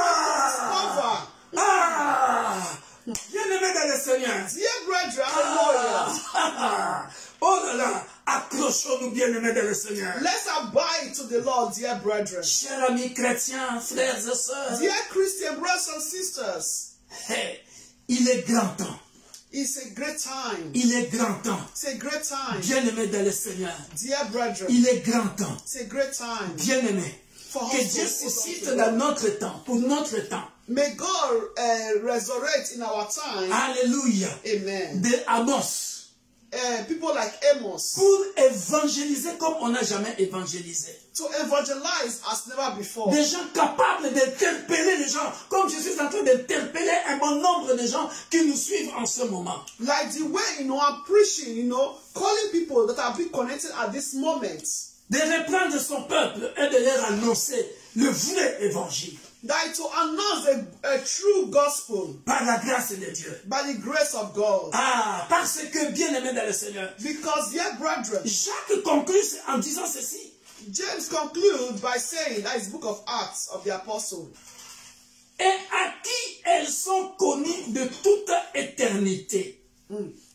bien-aimé dans le Seigneur. Dear brethren, hallelujah. Oh là là, accrochons-nous bien-aimés dans le Seigneur. Let's abide to the Lord, dear brethren. Chers amis chrétiens, frères et sœurs. Dear Christian brothers and sisters. Hey, il est grand temps. It's a great time. Il est grand temps. It's a great time. Bien-aimé dans le Seigneur. Dear brethren. Il est grand temps. It's a great time. Bien-aimé. Que Dieu suscite dans notre temps, pour notre temps. May God resurrect in our time. Alléluia. Amen. De Amos. People like Amos. Pour évangéliser comme on n'a jamais évangélisé. To evangelize as never before. Des gens capables d'interpeller les gens, comme je suis en train d'interpeller un bon nombre de gens qui nous suivent en ce moment. Like the way, I'm preaching, calling people that have been connected at this moment. De reprendre son peuple et de leur annoncer le vrai évangile. That to announce a true gospel. Par la grâce de Dieu. By the grace of God. Ah, parce que bien-aimé dans le Seigneur. Because, dear brethren. Jacques conclut en disant ceci. James concludes by saying, that is book of Acts of the Apostle. Et à qui elles sont connues de toute éternité.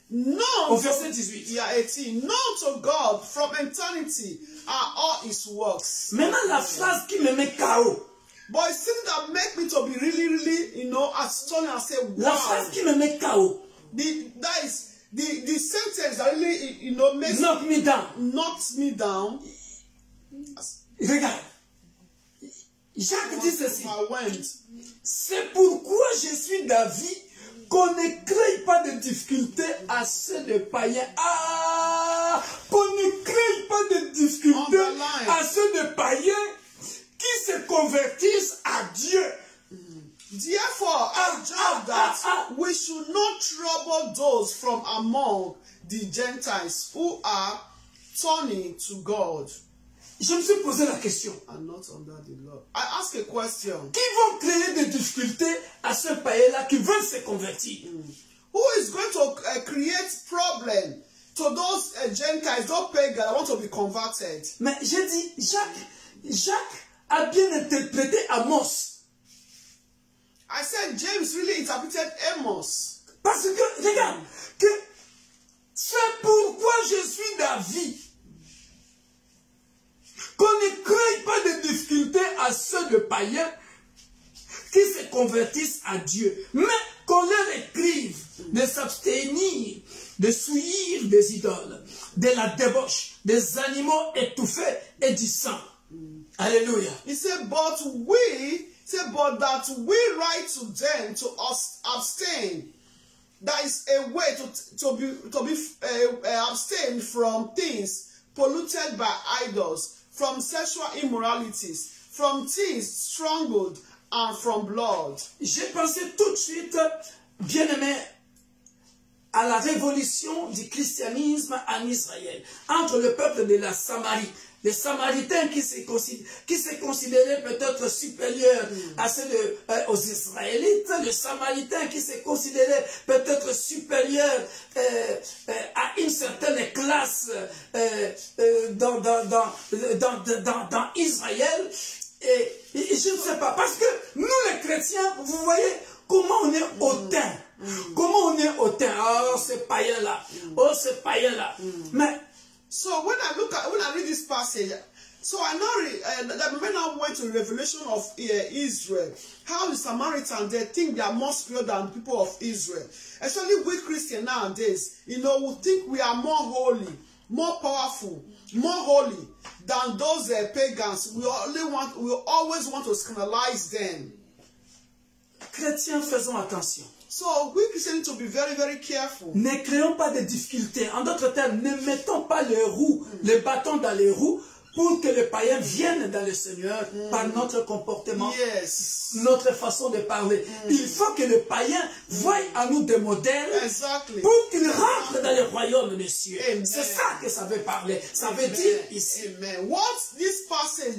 Known Au verset 18. Yeah, 18. Known to God from eternity are all his works. Maintenant, la phrase qui me met KO. But it's something that make me to be really, astonished and say, wow. La phrase qui me met KO. That is the sentence that really, makes Knock me down. knocks me down. Regarde. Jacques dit ceci. I went. C'est pourquoi je suis d'avis qu'on ne crée pas de difficultés à ceux de païens. Ah! Qu'on ne crée pas de difficultés à ceux de païens qui se convertissent à Dieu. Therefore, I judge that we should not trouble those from among the Gentiles who are turning to God. Je me suis posé la question. And not under the law. I ask a question. Qui vont créer des difficultés à ce païen-là qui veulent se convertir? Who is going to create problem to those Gentiles, those pagans that want to be converted? Mais j'ai dit, Jacques a bien interprété Amos. I said James really interpreted Amos. Parce que, regarde, que c'est pourquoi je suis d'avis qu'on ne crée pas de difficultés à ceux de païens qui se convertissent à Dieu, mais qu'on leur écrive de s'abstenir, de souillir des idoles, de la débauche, des animaux étouffés et du sang. Alléluia. He said, but that we write to them to abstain. That is a way to be abstain from things polluted by idols, from sexual immoralities, from things strangled, and from blood. J'ai pensé tout de suite, bien-aimé, à la révolution du christianisme en Israël, entre le peuple de la Samarie. Les Samaritains qui se considéraient peut-être supérieurs à ceux aux Israélites, les Samaritains qui se considéraient peut-être supérieurs à une certaine classe dans Israël. Et je ne sais pas, parce que nous les chrétiens, vous voyez comment on est hautain. Comment on est hautain. Oh, ce païen-là. Oh, ce païen-là. Mais so when I read this passage, so I know that when I went to the revelation of Israel, how the Samaritans, they think they are more superior than the people of Israel. Especially we Christians nowadays, we think we are more holy, more powerful, more holy than those pagans. We always want to scandalize them. Chrétiens, faisons attention. So we Christians need to be very, very careful. Ne créons pas de difficultés. En d'autres termes, ne mettons pas les roues, les bâtons dans les roues pour que les païens viennent dans le Seigneur par notre comportement, notre façon de parler. Il faut que les païens voient en nous des modèles pour qu'ils rentrent dans le royaume des cieux. C'est ça que ça veut parler. Ça veut dire ici. Amen. What this passage,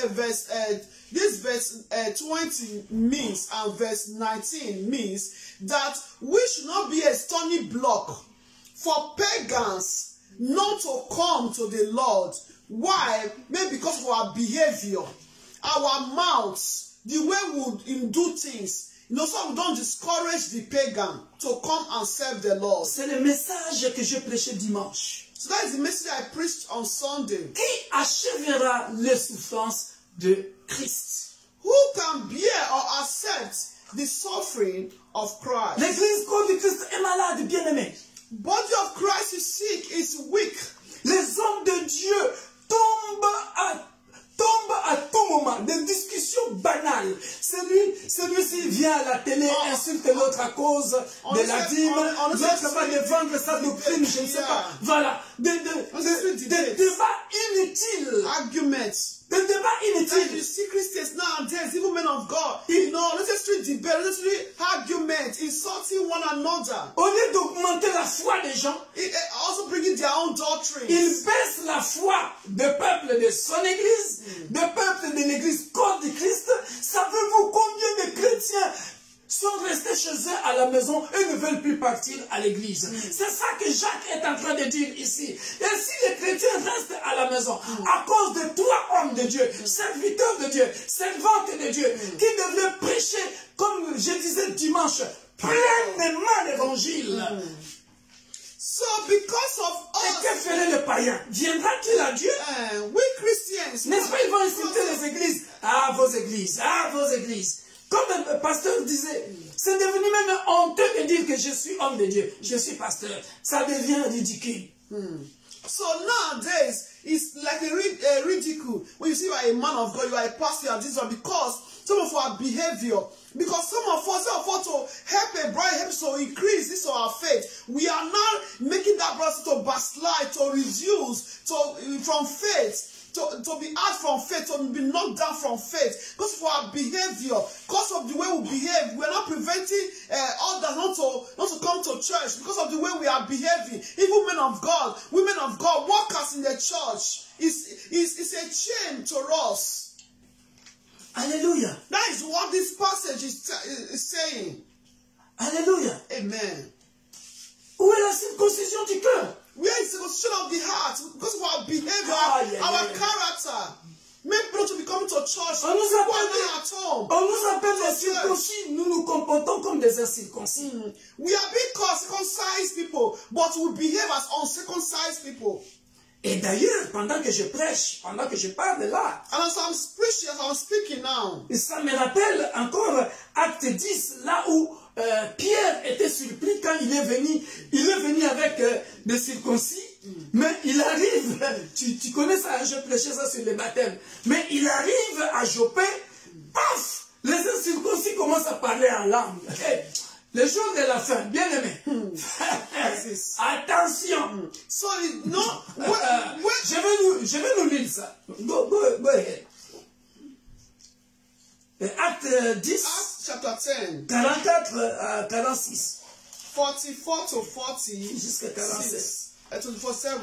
this verse 20 means and verse 19 means that we should not be a stony block for pagans not to come to the Lord. Why? Maybe because of our behavior, our mouths, the way we do things. So we don't discourage the pagan to come and serve the Lord. C'est le message que je prêchais dimanche. So that is the message I preached on Sunday. Qui achèvera les souffrances de Christ? Who can bear or accept the suffering of Christ? L'église corps du Christ est malade, bien-aimé. Body of Christ is sick, is weak. Les hommes de Dieu tombent à tout moment. Des discussions banales. Celui-ci vient à la télé, insulte l'autre à cause de la dîme. L'autre va défendre sa doctrine, je ne sais pas. Voilà. Des débats inutiles. Arguments. Des débats inutiles. You see Christians nowadays, even men of God, unnecessary debate, unnecessary argument, insulting one another. Au lieu d'augmenter la foi des gens, also bringing their own doctrines. Ils baissent la foi du peuple de son église, du peuple de l'église corps du Christ. Savez-vous combien de chrétiens sont restés chez eux à la maison et ne veulent plus partir à l'église? C'est ça que Jacques est en train de dire ici. Et si les chrétiens restent à la maison à cause de trois hommes de Dieu, serviteurs de Dieu, servantes de Dieu, qui devraient prêcher, comme je disais dimanche, pleinement l'évangile. So because of Et que us, ferait le païen? Viendra-t-il à Dieu? we Christians, N'est-ce pas, ils vont insulter les églises. Ah, vos églises, ah, vos églises. Comme le pasteur disait, c'est devenu même honteux de dire que je suis homme de Dieu, je suis pasteur. Ça devient ridicule. So nowadays, it's like a ridicule. When you see you are a man of God, you are a pastor, and this one, because some of our behavior, because some of us to help a brother, help to increase this our faith, we are now making that brother to backslide, to reduce from faith. To be out from faith, to be knocked down from faith, because of our behavior, because of the way we behave, we are not preventing others not to come to church because of the way we are behaving. Even men of God, women of God, workers in the church, is a shame to us. Alléluia. That is what this passage is saying. Alléluia. Amen. Où est la circoncision du cœur? Where is the circumcision of the heart? Because of our behavior, our character. Make people to be coming to church. On nous appelle les circoncis. Nous nous comportons comme des incirconcis. We are being called circumcised people, but we behave as uncircumcised people. Et d'ailleurs, pendant que je prêche, pendant que je parle là, And as I'm preaching, as I'm speaking now, ça me rappelle encore Acte 10, là où Pierre était surpris quand il est venu avec des circoncis, mais il arrive, tu connais ça, je prêchais ça sur les baptêmes, mais il arrive à Joppé, paf, les incirconcis commencent à parler en langue. Le jour de la fin, bien aimé. Attention. So, no, je vais nous lire ça. Go ahead. Acte 10, Acts chapter 10, 44 à 46. 44 to 40, Jusqu'à 46. 24/7.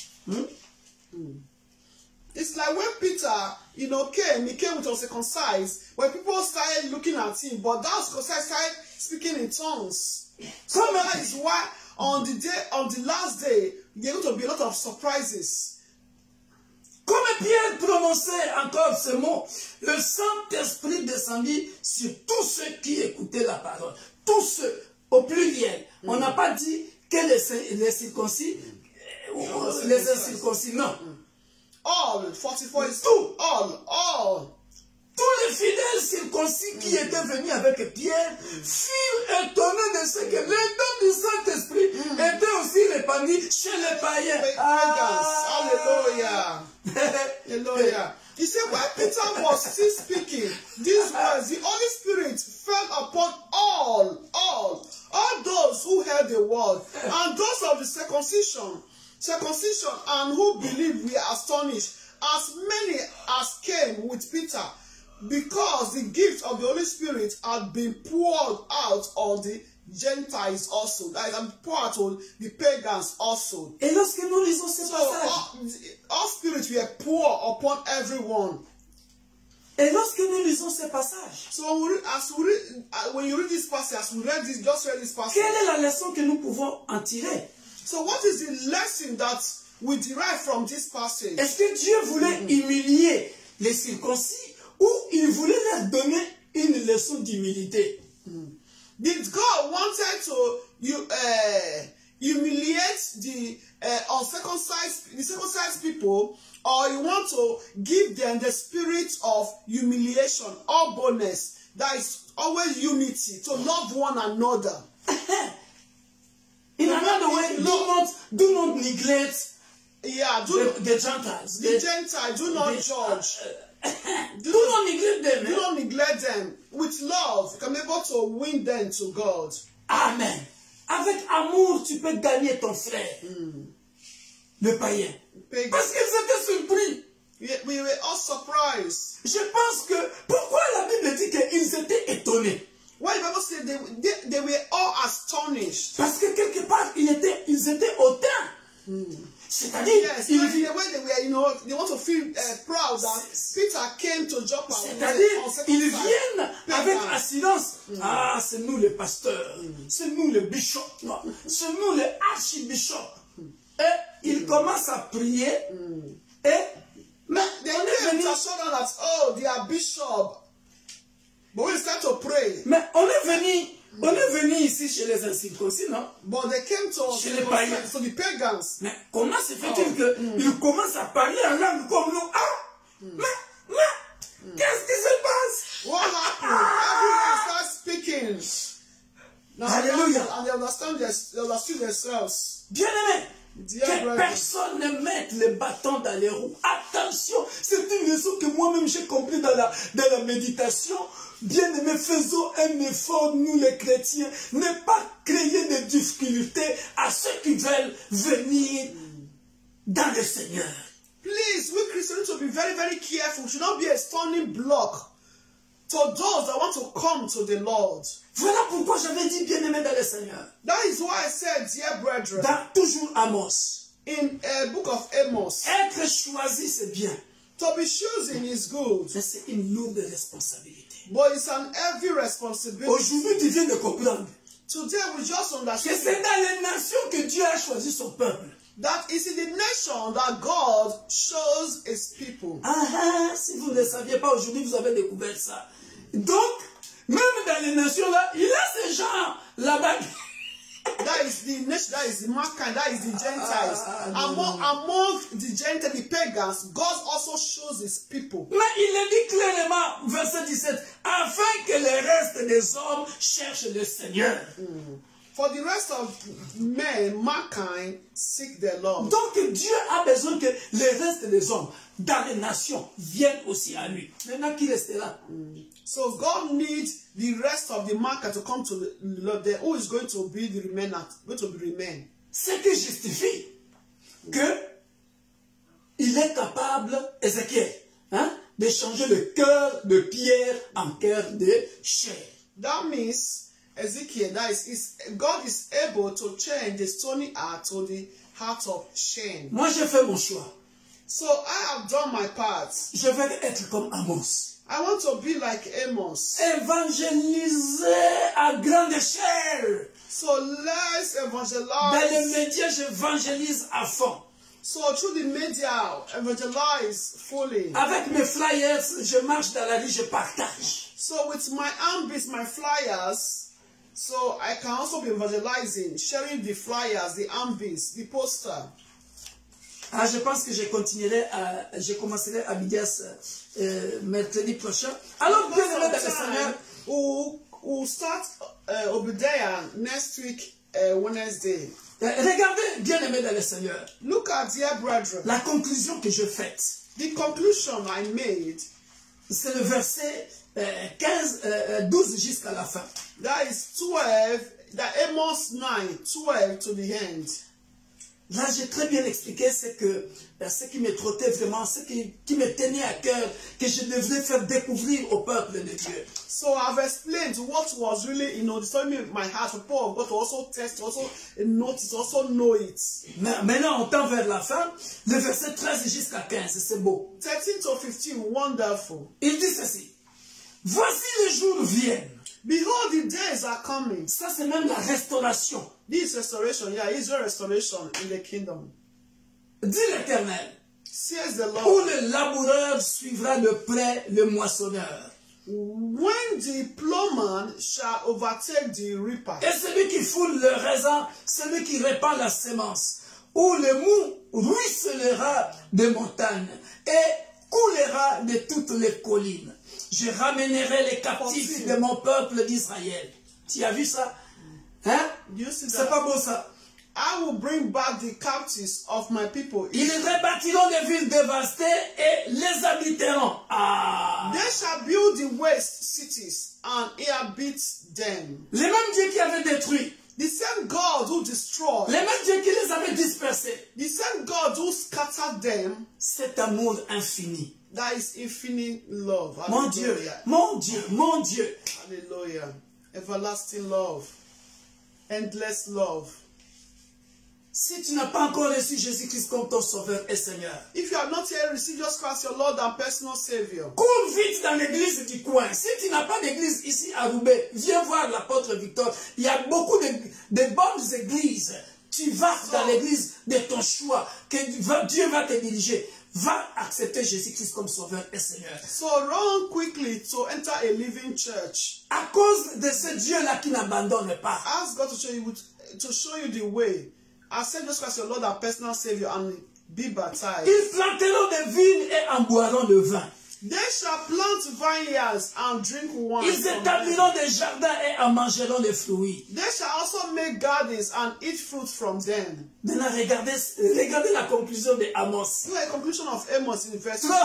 It's like when Peter, he came with uncircumcised, when people started looking at him, but that circumcised started speaking in tongues. So that is why on the last day, there are going to be a lot of surprises. Comme Pierre prononçait encore ce mot, le Saint-Esprit descendit sur tous ceux qui écoutaient la parole. Tous ceux, au pluriel. On n'a pas dit que les circoncis, les incirconcis, non. All, 44 is tout. All. Tous les fidèles circoncis qui étaient venus avec Pierre furent étonnés de ce que les dons du Saint-Esprit étaient aussi répandus chez les païens. Hallelujah. Hallelujah. He said, when Peter was still speaking these words, the Holy Spirit fell upon all those who heard the word, and those of the circumcision, and who believed were astonished, as many as came with Peter, because the gift of the Holy Spirit had been poured out on the Gentiles also, that is, poured out on the pagans also. Et lorsque nous lisons ce passage, all spirits were poured upon everyone. Et lorsque nous lisons ce passage, So when you read this passage, as we read this, just read this passage. quelle est la leçon que nous pouvons en tirer? So what is the lesson that we derive from this passage? Est-ce que Dieu voulait humilier les circoncis ou il voulait leur donner une leçon d'humilité? Did God wanted to humiliate the circumcised people, or you want to give them the spirit of humiliation, humbleness, that is always unity, to love one another? In another way, do not neglect the Gentiles. The Gentiles, do not judge. Do not neglect them. Do not neglect them. With love, you can be able to win them to God. Amen. Avec amour, tu peux gagner ton frère, le païen. Parce qu'ils étaient surpris. We were all surprised. Je pense que, pourquoi la Bible dit qu'ils étaient étonnés? Why the Bible said they were all astonished? Parce que quelque part, ils étaient hautains. C'est-à-dire, the way they were, they want to feel proud that Peter came to Joppa. C'est-à-dire, ils viennent avec assurance. Ah, c'est nous les pasteurs, c'est nous les bishops, c'est nous les archibishops. Et ils commencent à prier. Et mais they came to show them that, oh, they are bishop. But when you start to pray, mais on est venu On est venu ici chez les incirconcis, non? But they came to Chez les païens. so the pagans. Mais comment se fait-il qu'ils commencent à parler en langue comme nous? Ah! Mais, qu'est-ce qui se passe? What happened? Everyone starts speaking. Now, Hallelujah. And they understood themselves. Bien-aimé, Dear que brother. personne ne mette le bâton dans les roues. Attention, c'est une leçon que moi-même j'ai compris dans la méditation. Bien-aimé, faisons un effort, nous les chrétiens, ne pas créer des difficultés à ceux qui veulent venir dans le Seigneur. Please, we Christians need to be very, very careful. We should not be a stumbling block to those that want to come to the Lord. Voilà pourquoi j'avais dit bien-aimé dans le Seigneur. That is why I said, dear brethren, Dans toujours Amos, in a book of Amos, être choisi c'est bien, to be chosen is good, mais c'est une lourde responsabilité. but it's an heavy responsibility. Aujourd'hui, tu viens de comprendre Today, we just que understand c'est dans les nations que Dieu a choisi son peuple. that it's in the nation that God chose his people. Ah, si vous ne le saviez pas, aujourd'hui, vous avez découvert ça. Donc, même dans les nations là, il y a ces gens là-bas. That is the nation, that is the mankind, that is the Gentiles. Among the Gentiles, the pagans, God also shows his people. Mais il le dit clairement, verset 17, afin que le reste des hommes cherchent le Seigneur. For the rest of men, mankind, seek the Lord. Donc Dieu a besoin que le reste des hommes dans les nations viennent aussi à lui. Maintenant, qui restera? So God needs the rest of the mankind to come to the Lord. Then who is going to be the remnant? Going to be remain? Ce qui justifie que il est capable, Ézéchiel, de changer le cœur de pierre en cœur de chair. That means Ezekiel, God is able to change the stony heart to the heart of shame. Moi, j'ai fait mon choix. So I have done my part. Je vais être comme Amos. I want to be like Amos. Évangéliser à grande échelle. So let's Dans evangelize. les médias, j'évangélise à fond. So through the media, evangelize fully. Avec mes flyers, je marche dans la rue, je partage. So with my ambits, my flyers, so I can also be evangelizing, sharing the flyers, the ambits, the poster. Ah, je pense que je commencerai à Bidias mercredi prochain. Alors, bien aimé dans le Seigneur, We'll start Obadiah next week, Wednesday. regardez, bien aimé dans le Seigneur, Look at, dear brethren, la conclusion que je fais, the conclusion I made. c'est le verset 12 jusqu'à la fin. That is 12, that Amos 9, 12 to the end. Là, j'ai très bien expliqué ce qui me trottait vraiment, ce qui me tenait à cœur, que je devrais faire découvrir au peuple de Dieu. So I've explained what was really, disturbing in my heart. People of God to also test, also notice, also know it. Maintenant, on tend vers la fin, le verset 13 jusqu'à 15, c'est beau. 13 to 15, wonderful. Il dit ceci. Voici les jours viennent. Behold, the days are coming. Ça, c'est même la restauration. This restoration, yeah, Israel restoration in the kingdom. Dit l'Éternel. Says the Où Lord. le laboureur suivra de près le moissonneur. When the plowman shall overtake the reaper. Et celui qui foule le raisin, celui qui répand la sémence. Où le mou ruisselera des montagnes et coulera de toutes les collines. Je ramènerai les captifs de mon peuple d'Israël. Tu as vu ça? Hein? C'est pas beau ça? I will bring back the captives of my people. Ils rebâtiront les villes dévastées et les habiteront. Ah! They shall build the waste cities and inhabit them. Les mêmes dieux qui avaient détruit. The same God who destroyed. Les mêmes dieux qui les avaient dispersés. The same God who scattered them. Cet amour infini. That is infinite love. Mon Dieu, mon Dieu, mon Dieu. Hallelujah. Everlasting love. Endless love. Si tu n'as pas encore reçu Jésus-Christ comme ton Sauveur et Seigneur, If you have not yet received Jesus Christ, your Lord and personal Savior, cours vite dans l'église du coin. Si tu n'as pas d'église ici à Roubaix, viens voir l'apôtre Victor. Il y a beaucoup de bonnes églises. Tu vas dans l'église de ton choix, que Dieu va te diriger. va accepter Jésus-Christ comme sauveur et Seigneur. So run quickly to enter a living church. À cause de ce Dieu-là qui n'abandonne pas. Ask God to show you the way. Accept Jesus Christ your Lord and personal Savior and be baptized. Ils planteront des vignes et en boiront le vin. They shall plant vineyards and drink wine. Ils établiront des jardins et en mangeront des fruits. They shall also make gardens and eat fruit from them. Maintenant, regardez la conclusion de Amos. Look at the conclusion of Amos in verse 15.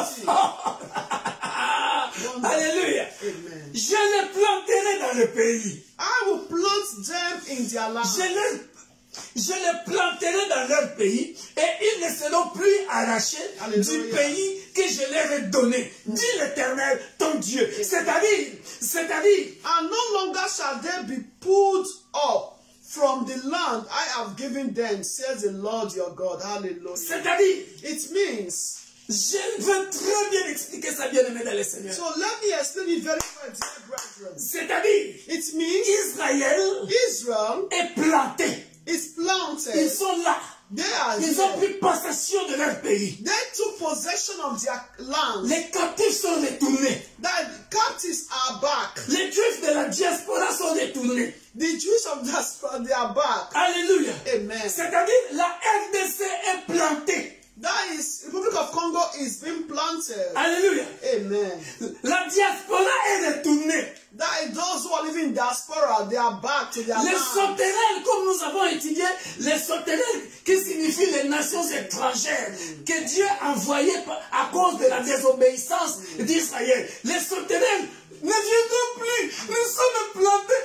Alléluia. Amen. Je les planterai dans le pays. I will plant them in their land. Je les planterai dans leur pays et ils ne seront plus arrachés du pays que je leur ai donné, dit l'Éternel, ton Dieu. C'est-à-dire, and no longer shall they be pulled up from the land I have given them, says the Lord your God. Hallelujah. C'est-à-dire, it means, je veux très bien expliquer ça, bien-aimé dans le Seigneur. so let me explain it very well, dear brethren. C'est-à-dire, It means Israel est planté. is planted. Ils sont là. They are Ils ont here. pris possession de leur pays. They took possession of their land. Les captifs sont retournés. The captives are back. Les juifs de la diaspora sont retournés. The Jews of diaspora, they are back. Alléluia. Amen. C'est-à-dire, la RDC est plantée. That is, Republic of Congo is being planted. Alléluia. Amen. La diaspora est retournée. That is, those who are living in diaspora, they are back to their Les land. sauterelles, comme nous avons étudié, les sauterelles qui signifient les nations étrangères que Dieu a envoyées à cause de la désobéissance d'Israël. Les sauterelles ne viendront plus. Nous sommes plantés.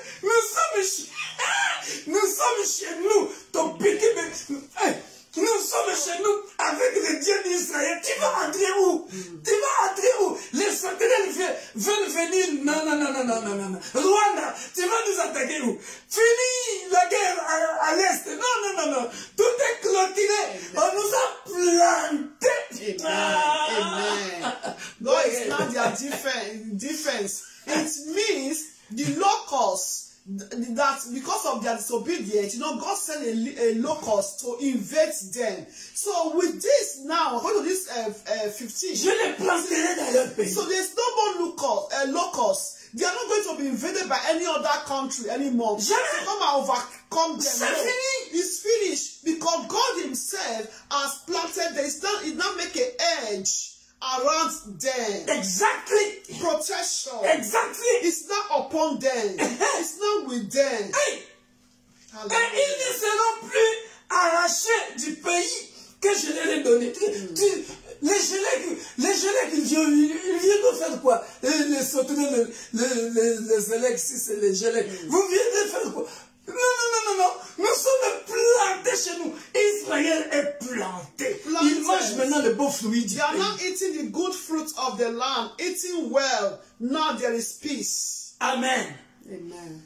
Nous sommes chez nous. Ton petit bébé. Nous sommes chez nous avec le Dieu d'Israël. Tu vas entrer où? Tu vas entrer où? Les sauterelles veulent venir. Non. Rwanda, tu vas nous attaquer où? Fini la guerre à l'Est. Non. Tout est clôturé. On nous a plantés. Amen. God is not their defense. It means the locusts, that because of their disobedience, God sent a locust to invade them. So with this now, according to this 15, Je les planterai dans leur pays. so there's no more locusts. They are not going to be invaded by any other country anymore. Jamais. To come and overcome them. C'est fini. It's finished because God Himself has planted them. He now make an edge around them. Exactly. Protection. Exactly. It's not upon them. It's not with them. Hey. Et ils ne seront plus arrachés du pays que je leur ai donné. Les gelèques, ils viennent de faire quoi? Les sauterelles, les élèques, si c'est les gelèques. Vous venez de faire quoi? Non. Nous sommes plantés chez nous. Israël est planté. Il mange maintenant le beau fruit du They are pays. not eating the good fruit of the land, eating well. Now there is peace. Amen. Amen.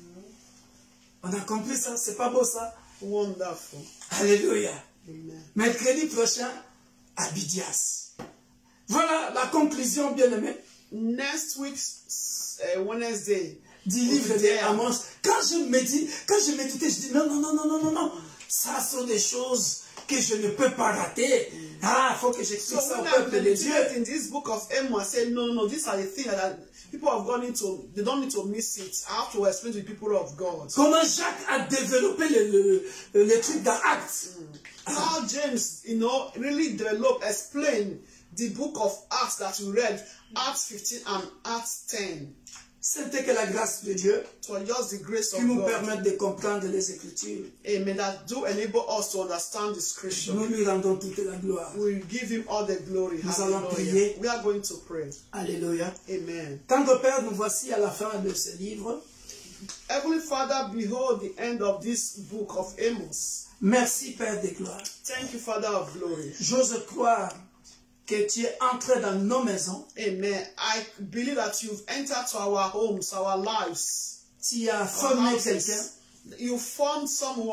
On a compris ça? C'est pas beau ça? Wonderful. Alléluia. Amen. Mercredi prochain, Abdias. Voilà la conclusion, bien-aimé, Next week's Wednesday. du livre d'Amos. Quand je méditais, je dis non. Ça sont des choses que je ne peux pas rater. Il faut que j'explique So ça au when I peuple de Dieu. meditated in this book of Amos, I said, no, these are the things that people have gone into. They don't need to miss it. I have to explain to the people of God. Comment Jacques a développé le truc dans Actes. How James, really explained the book of Acts that we read, Acts 15 and Acts 10. C'était que la grâce de Dieu It was just the grace qui of nous God. permette de comprendre les Écritures. Amen. That do enable us to understand the scripture. Nous lui rendons toute la gloire. We give him all the glory. Nous allons Hallelujah. prier. We are going to pray. Alléluia. Amen. Tendre Père, nous voici à la fin de ce livre. Heavenly Father, behold the end of this book of Amos. Merci Père des gloires. Thank you, Father of glory. J'ose croire que tu es entré dans nos maisons. Amen. I believe that you've entered to our homes, our lives. Tu as our formé houses. quelqu'un. You formed someone.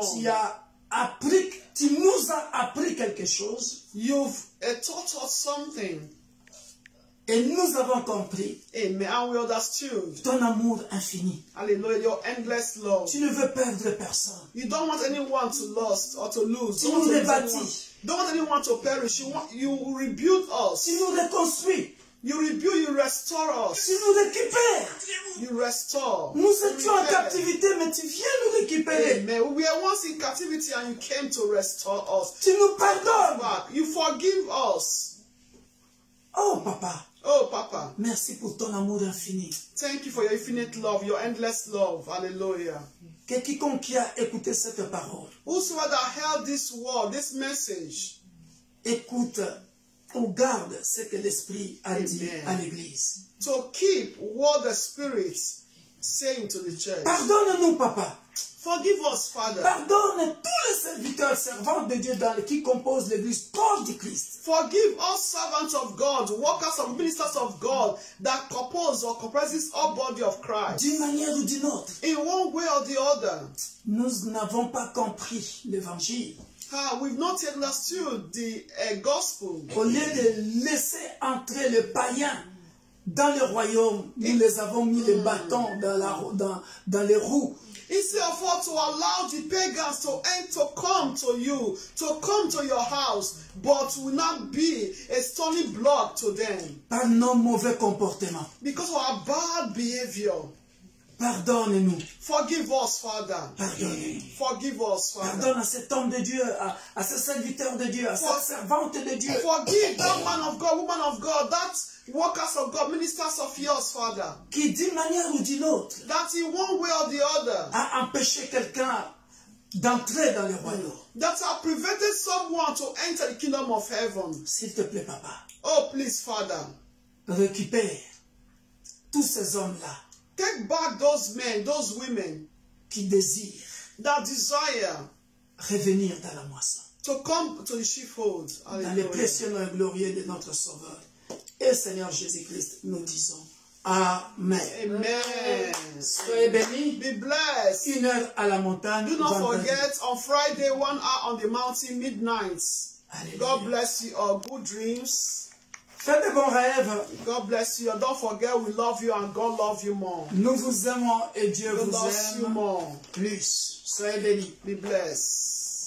Tu nous as appris quelque chose. You've taught us something. Et nous avons compris Amen. And we understood. ton amour infini. Hallelujah. Your endless love. Tu ne veux perdre personne. You don't want anyone to lose or to lose. Tu You don't nous want to lose rebâtis. anyone. don't want anyone to perish. You rebuild us. Tu nous reconstruis. You rebuild, you restore us. Tu nous récupères. You restore. Nous étions en captivité, mais tu viens nous récupérer. Amen. We were once in captivity and you came to restore us. Tu nous pardonnes. You forgive us. Oh, Papa. Oh, Papa. Merci pour ton amour infini. Thank you for your infinite love, your endless love. Hallelujah. Que quiconque qui a écouté cette parole, Whosoever heard this word, this message, écoute ou garde ce que l'Esprit a dit à l'Église. to keep what the Spirit saying to the church. Pardonne-nous, Papa. Forgive us, Father. Pardonne tous les serviteurs, servants de Dieu qui composent l'Église proche du Christ. Forgive all servants of God, workers of ministers of God that compose or comprises all body of Christ. D'une manière ou d'une autre, In one way or the other. nous n'avons pas compris l'Évangile. We've not yet understood the gospel. Au lieu de laisser entrer les païens dans le royaume, nous les avons mis les bâtons dans les roues. Instead of what to allow the pagans to come to you, to come to your house, but will not be a stony block to them. Par nos mauvais comportements. Because of our bad behavior. Pardonne-nous. Forgive us, Father. Pardonne-nous. Forgive us, Father. Pardonne à cet homme de Dieu, à ce serviteur de Dieu, à cette servante de Dieu. Forgive that man of God, woman of God, that workers of God, ministers of yours, Father. Qui d'une manière ou d'une autre That in one way or the other a empêché quelqu'un d'entrer dans le royaume. that have prevented someone to enter the kingdom of heaven. S'il te plaît, Papa. Oh, please, Father. Récupère tous ces hommes-là Take back those men, those women qui désirent that desire revenir dans la moisson. to come to the sheepfold. Dans le Hallelujah. précieux nom glorieux de notre Sauveur. Et Seigneur Jésus-Christ, nous disons Amen. Amen. Soyez bénis. Be blessed. 1 heure à la montagne. Do not vendredi. forget, on Friday, 1 hour on the mountain, midnight. Alléluia. God bless you all. Good dreams. Faites de bons rêves. God bless you. Don't forget, we love you and God loves you more. Nous vous aimons et Dieu God vous loves you aime more. plus. Soyez bénis. Be blessed.